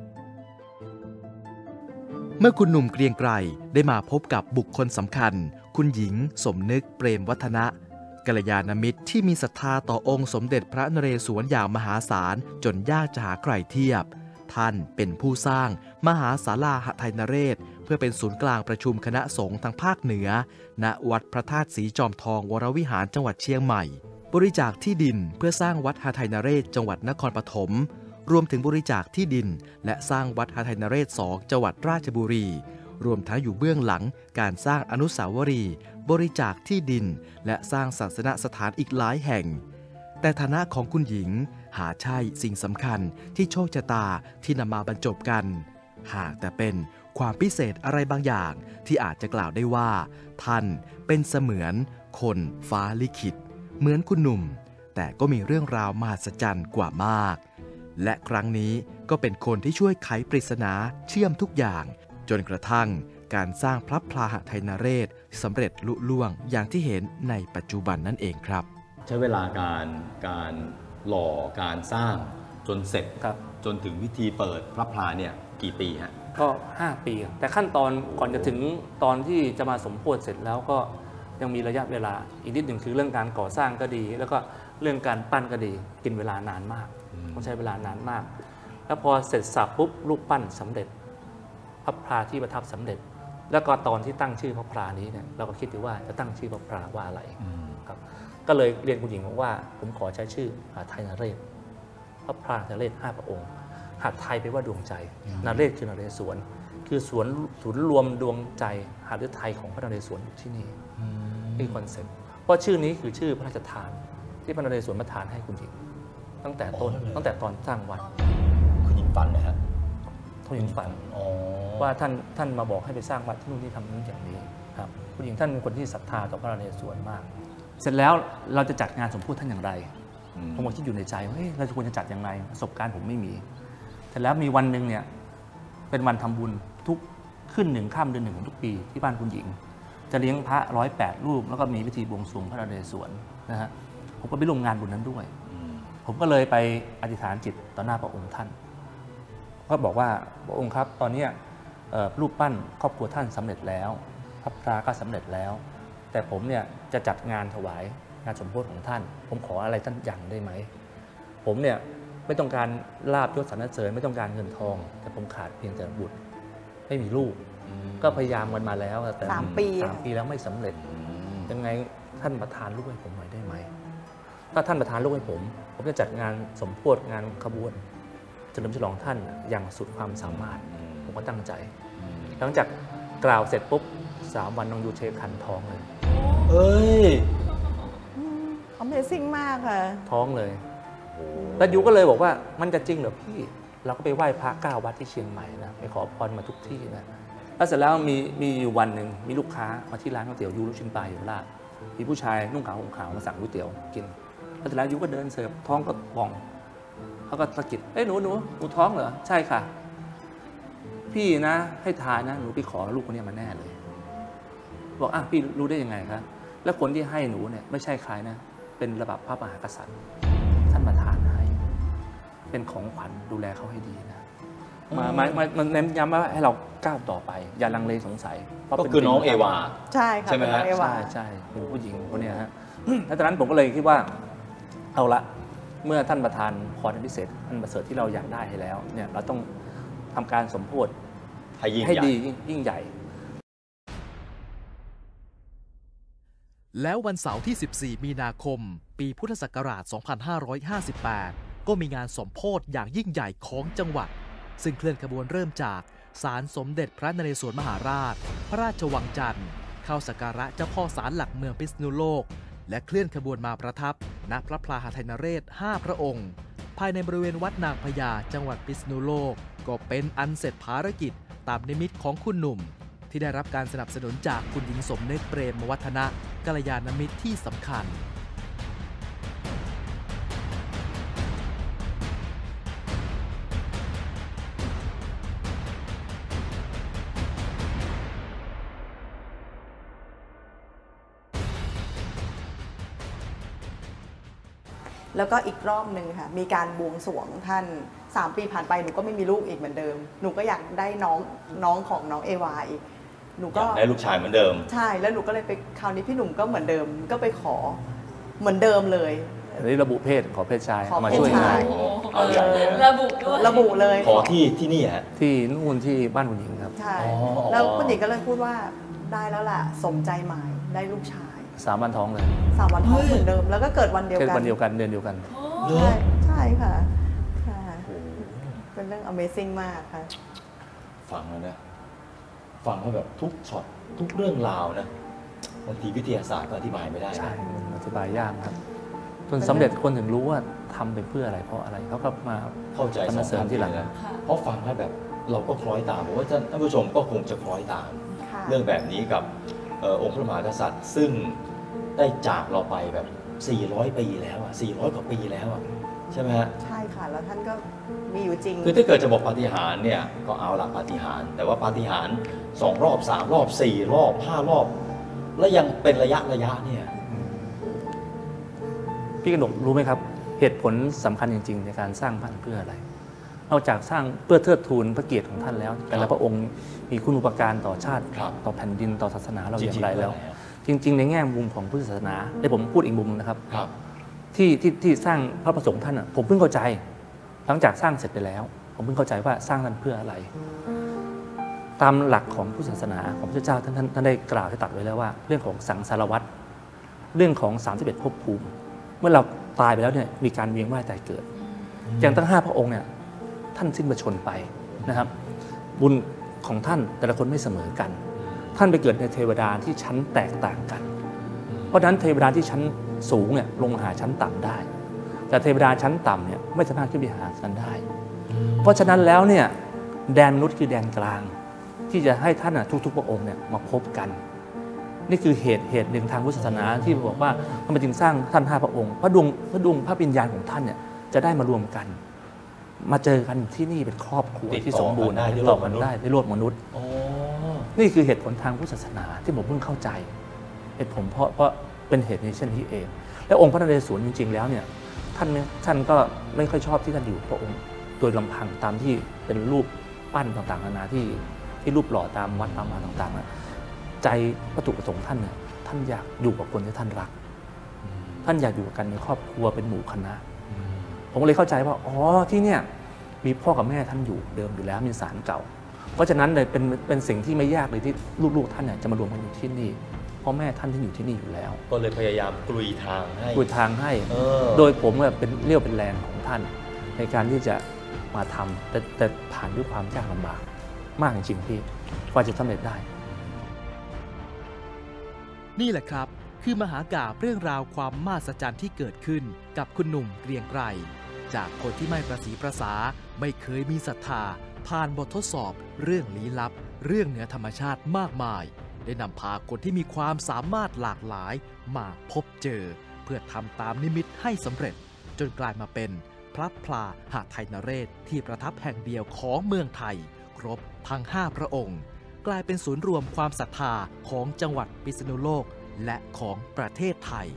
เมื่อคุณหนุ่มเกรียงไกรได้มาพบกับบุคคลสำคัญคุณหญิงสมนึกเปรมวัฒนะกัลยาณมิตรที่มีศรัทธาต่อองค์สมเด็จพระนเรศวรอย่างมหาศาลจนยากจะหาใครเทียบท่านเป็นผู้สร้างมหาศาลาหทัยนเรศเพื่อเป็นศูนย์กลางประชุมคณะสงฆ์ทางภาคเหนือณวัดพระธาตุศรีจอมทองวรวิหารจังหวัดเชียงใหม่บริจาคที่ดินเพื่อสร้างวัดหทัยนเรศจังหวัดนครปฐมรวมถึงบริจาคที่ดินและสร้างวัดหทัยนเรศสองจังหวัดราชบุรีรวมทั้งอยู่เบื้องหลังการสร้างอนุสาวรีย์บริจาคที่ดินและสร้างศาสนสถานอีกหลายแห่งแต่ฐานะของคุณหญิงหาใช่สิ่งสำคัญที่โชคชะตาที่นำมาบรรจบกันหากแต่เป็นความพิเศษอะไรบางอย่างที่อาจจะกล่าวได้ว่าท่านเป็นเสมือนคนฟ้าลิขิตเหมือนคุณหนุ่มแต่ก็มีเรื่องราวมหัศจรรย์กว่ามากและครั้งนี้ก็เป็นคนที่ช่วยไขปริศนาเชื่อมทุกอย่างจนกระทั่งการสร้างพระพลาหทัยนเรศสำเร็จลุล่วงอย่างที่เห็นในปัจจุบันนั่นเองครับใช้เวลาการการหล่อการสร้างจนเสร็จ จนถึงพิธีเปิดพระพลาเนี่ยกี่ปีฮะก็ห้าปีแต่ขั้นตอนก่อนจะถึงตอนที่จะมาสมโภชเสร็จแล้วก็ยังมีระยะเวลาอีกนิดหนึ่งคือเรื่องการก่อสร้างก็ดีแล้วก็เรื่องการปั้นก็ดีกินเวลานานมากต้องใช้เวลานานมากแล้วพอเสร็จสับปุ๊บรูปปั้นสำเร็จพระพลาที่ประทับสำเร็จแล้วก็ตอนที่ตั้งชื่อพระพรานี้เนี่ยเราก็คิดดูว่าจะตั้งชื่อพระพราว่าอะไรครับก็เลยเรียนคุณหญิงบอกว่าผมขอใช้ชื่อหาไทยนเรศพระพราไทยนเรศห้าพระองค์หาไทยแปลว่าดวงใจนเรศคือนเรศวรคือสวนศูนย์รวมดวงใจหาฤทัยของพระนเรศวรอยู่ที่นี่นี่คอนเซ็ปต์เพราะชื่อนี้คือชื่อพระราชทานที่พระนเรศวรประทานให้คุณหญิงตั้งแต่ต้นตั้งแต่ตอนสร้างวัดคุณหญิงฝันนะฮะคุณหญิงฝันว่าท่านท่านมาบอกให้ไปสร้างวัดที่นู่นที่ทำนู้นอย่างนี้ครับคุณหญิงท่านเป็นคนที่ศรัทธาต่อพระนเรศวรมากเสร็จแล้วเราจะจัดงานสมโภชท่านอย่างไรผมก็คิดอยู่ในใจว่าเฮ้ยเราจะควรจะจัดอย่างไรประสบการณ์ผมไม่มีเสร็จแล้วมีวันหนึ่งเนี่ยเป็นวันทำบุญทุกขึ้นหนึ่งค่ำเดือนหนึ่งของทุกปีที่บ้านคุณหญิงจะเลี้ยงพระร้อยแปดรูปแล้วก็มีพิธีบวงสรวงพระนเรศวรนะฮะผมก็ไปร่วมงานบุญนั้นด้วยผมก็เลยไปอธิษฐานจิตต่อหน้าพระองค์ท่านก็บอกว่าพระองค์ครับตอนนี้รูปปั้นครอบครัวท่านสำเร็จแล้วพระพราก็สำเร็จแล้วแต่ผมเนี่ยจะจัดงานถวายงานสมโภชของท่านผมขออะไรท่านอย่างได้ไหมผมเนี่ยไม่ต้องการลาภยศสรรเสริญไม่ต้องการเงินทองแต่ผมขาดเพียงแต่บุตรไม่มีลูกก็พยายามกันมาแล้วแต่สามปีสามปีแล้วไม่สำเร็จยังไงท่านประทานลูกให้ผมหน่อยได้ไหมถ้าท่านประทานลูกให้ผมผมจะจัดงานสมโภชงานขบวนเฉลิมฉลองท่านอย่างสุดความสามารถผมก็ตั้งใจหลังจากกล่าวเสร็จปุ๊บสามวันน้องยูเชคันท้องเลยเอ้ย Amazing มากค่ะท้องเลยแล้วยูก็เลยบอกว่ามันจะจริงเหรอพี่เราก็ไปไหว้พระเก้าวัดที่เชียงใหม่นะไปขอพรมาทุกที่นะแล้วเสร็จแล้วมีมีอยู่วันหนึ่งมีลูกค้ามาที่ร้านก๋วยเตี๋ยวยูลูกชิ้นปลาอยู่ลาดมีผู้ชายนุ่งขาวห่มขาวมาสั่งก๋วยเตี๋ยวกินแล้วเสร็จแล้วยูก็เดินเสิร์ฟท้องก็ป่องเขาก็สะกิดเอ้ยหนูหนูหนูท้องเหรอใช่ค่ะพี่นะให้ทานนะหนูไปขอลูกคนนี้มาแน่เลยบอกอ่ะพี่รู้ได้ยังไงครับแล้วคนที่ให้หนูเนี่ยไม่ใช่ใครนะเป็นระดับพระมหากษัตริย์ท่านประทานให้เป็นของขวัญดูแลเขาให้ดีนะมามามันเน้นย้ำว่าให้เราก้าวต่อไปอย่าลังเลสงสัยก็คือน้องเอวาใช่ค่ะใช่ไหมฮะใช่ใช่เป็นผู้หญิงคนนี้ฮะแล้วตอนนั้นผมก็เลยคิดว่าเอาละเมื่อท่านประทานพรพิเศษท่านประเสริฐที่เราอยากได้ให้แล้วเนี่ยเราต้องทำการสมโภชให้ดียิ่งใหญ่แล้ววันเสาร์ที่สิบสี่มีนาคมปีพุทธศักราชสองพันห้าร้อยห้าสิบแปดก็มีงานสมโภชอย่างยิ่งใหญ่ของจังหวัดซึ่งเคลื่อนขบวนเริ่มจากศาลสมเด็จพระนเรศวรมหาราชพระราชวังจันทร์เข้าสักการะเจ้าพ่อศาลหลักเมืองพิษณุโลกและเคลื่อนขบวนมาประทับณพระพลาหทัยนเรศห้าพระองค์ภายในบริเวณวัดนางพญาจังหวัดพิษณุโลกก็เป็นอันเสร็จภารกิจตามนิมิตของคุณหนุ่มที่ได้รับการสนับสนุนจากคุณหญิงสมนึกเปรมวัฒนะกัลยาณมิตรที่สำคัญแล้วก็อีกรอบหนึ่งค่ะมีการบวงสรวงท่านสามปีผ่านไปหนูก็ไม่มีลูกอีกเหมือนเดิมหนูก็อยากได้น้องน้องของน้องเอวาอีกหนูก็ได้ลูกชายเหมือนเดิมใช่แล้วหนูก็เลยไปคราวนี้พี่หนุ่มก็เหมือนเดิมก็ไปขอเหมือนเดิมเลยอันนี้ระบุเพศขอเพศชายมาช่วยงานเอาใหญ่เลยระบุด้วยระบุเลยขอที่ที่นี่ฮะที่นู่นที่บ้านคุณหญิงครับใช่แล้วคุณหญิงก็เลยพูดว่าได้แล้วล่ะสมใจหมายได้ลูกชายสามวันท้องเลยสามวันท้องเหมือนเดิมแล้วก็เกิดวันเดียวกันวันเดียวกันเดือนเดียวกันใช่ใช่ค่ะเป็นเรื่อง Amazing มากค่ะฟังแล้วนะฟังแล้วแบบทุกช็อตทุกเรื่องราวนะบางทีวิทยาศาสตร์ก็อธิบายไม่ได้ใช่อธิบายยากครับจนสำเร็จคนถึงรู้ว่าทำไปเพื่ออะไรเพราะอะไรเขาก็มาเข้าใจสองคำที่หลังเพราะฟังแล้วแบบเราก็คล้อยตามผมว่าท่านผู้ชมก็คงจะคล้อยตามเรื่องแบบนี้กับองค์พระมหากษัตริย์ซึ่งได้จากเราไปแบบสี่ร้อยปีแล้วอ่ะสี่ร้อยกว่าปีแล้วอ่ะใช่ไหมฮะใช่ค่ะแล้วท่านก็มีอยู่จริงคือถ้าเกิดจะบอกปาฏิหาริย์เนี่ยก็เอาละปาฏิหาริย์แต่ว่าปาฏิหาริย์สองรอบสามรอบสี่รอบห้ารอบแล้วยังเป็นระยะระยะเนี่ยพี่กนกรู้ไหมครับเหตุผลสำคัญจริงๆในการสร้างบ้านเพื่ออะไรนอกจากสร้างเพื่อเทิดทูนพระเกียรติของท่านแล้วแต่ละพระองค์มีคุณูปการต่อชาติต่อแผ่นดินต่อศาสนาเราอย่างไรแล้วจริงๆในแง่มุมของพุทธศาสนาให้ผมพูดอีกมุมนะครับที่ที่ที่สร้างพระประสงค์ท่านผมเพิ่งเข้าใจหลังจากสร้างเสร็จไปแล้วผมเพิ่งเข้าใจว่าสร้างนั้นเพื่ออะไรตามหลักของพุทธศาสนาของพระเจ้าท่านท่านได้กล่าวได้ตรัสไว้แล้วว่าเรื่องของสังสารวัฏเรื่องของสามสิบเอ็ดภพภูมิเมื่อเราตายไปแล้วเนี่ยมีการเวียนว่ายตายเกิดอย่างทั้งห้าพระองค์เนี่ยท่านสิ้นพระชนม์ไปนะครับบุญของท่านแต่ละคนไม่เสมอกันท่านไปเกิดในเทวดาที่ชั้นแตกต่างกันเพราะฉะนั้นเทวดาที่ชั้นสูงเนี่ยลงมาหาชั้นต่ำได้แต่เทวดาชั้นต่ำเนี่ยไม่สามารถขึ้นไปหากันได้เพราะฉะนั้นแล้วเนี่ยแดนมนุษย์คือแดนกลางที่จะให้ท่านทุกๆพระองค์เนี่ยมาพบกันนี่คือเหตุเหตุหนึ่งทางพุทธศาสนาที่บอกว่าทำไมจึงสร้างท่านห้าพระองค์พระดวงพระดวงพระวิญญาณของท่านเนี่ยจะได้มารวมกันมาเจอกันที่นี่เป็นครอบครัวที่สมบูรณ์ติดต่อกันได้ในโลกมนุษย์นี่คือเหตุผลทางพุทธศาสนาที่ผมเพิ่งเข้าใจเหตุผลเพราะเพราะเป็นเหตุในเช่นนี้เองและองค์พระนเรศวรจริงๆแล้วเนี่ยท่านท่านก็ไม่ค่อยชอบที่ท่านอยู่พระองค์โดยลำพังตามที่เป็นรูปปั้นต่างๆนานาที่ที่รูปหล่อตามวัดตามมาต่างๆใจวัตถุประสงค์ท่านเนี่ยท่านอยากอยู่กับคนที่ท่านรักท่านอยากอยู่กันในครอบครัวเป็นหมู่คณะผมเลยเข้าใจว่าอ๋อที่เนี่ยมีพ่อกับแม่ท่านอยู่เดิมอยู่แล้วมีศาลเก่าเพราะฉะนั้นเลยเป็นเป็นสิ่งที่ไม่ยากเลยที่ลูกๆท่านเนี่ยจะมารวมกันอยู่ที่นี่เพราะแม่ท่านที่อยู่ที่นี่อยู่แล้วก็เลยพยายามกลุยทางให้กลุยทางให้โดยผมเนี่ยเป็นเรี่ยวเป็นแรงของท่านในการที่จะมาทำแต่แต่ผ่านด้วยความยากลำบากมากจริงๆพี่กว่าจะสำเร็จได้นี่แหละครับคือมหากาพย์เรื่องราวความมหัศจรรย์ที่เกิดขึ้นกับคุณหนุ่มเกรียงไกรจากคนที่ไม่ประสีประสาไม่เคยมีศรัทธาผ่านบททดสอบเรื่องลี้ลับเรื่องเหนือธรรมชาติมากมายได้นำพาคนที่มีความสามารถหลากหลายมาพบเจอเพื่อทำตามนิมิตให้สำเร็จจนกลายมาเป็นพระพลาหาไทยนเรศที่ประทับแห่งเดียวของเมืองไทยครบทั้งห้าพระองค์กลายเป็นศูนย์รวมความศรัทธาของจังหวัดพิษณุโลกและของประเทศไทย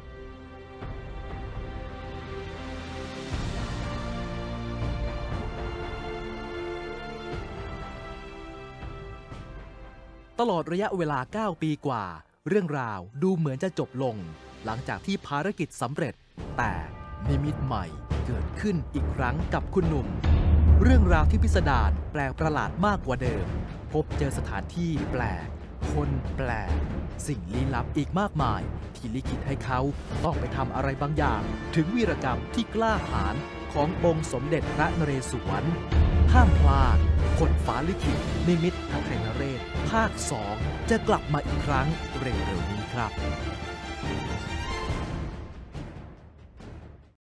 ตลอดระยะเวลาเก้าปีกว่าเรื่องราวดูเหมือนจะจบลงหลังจากที่ภารกิจสำเร็จแต่นิมิตใหม่เกิดขึ้นอีกครั้งกับคุณหนุ่มเรื่องราวที่พิสดารแปลกประหลาดมากกว่าเดิมพบเจอสถานที่แปลกคนแปลกสิ่งลี้ลับอีกมากมายที่ลิขิตให้เขาต้องไปทำอะไรบางอย่างถึงวีรกรรมที่กล้าหาญขององค์สมเด็จพระนเรศวรห้ามพลาดคนฟ้าลิขิตนิมิตพระไทยนเรศภาคสองจะกลับมาอีกครั้งเร็วๆนี้ครับ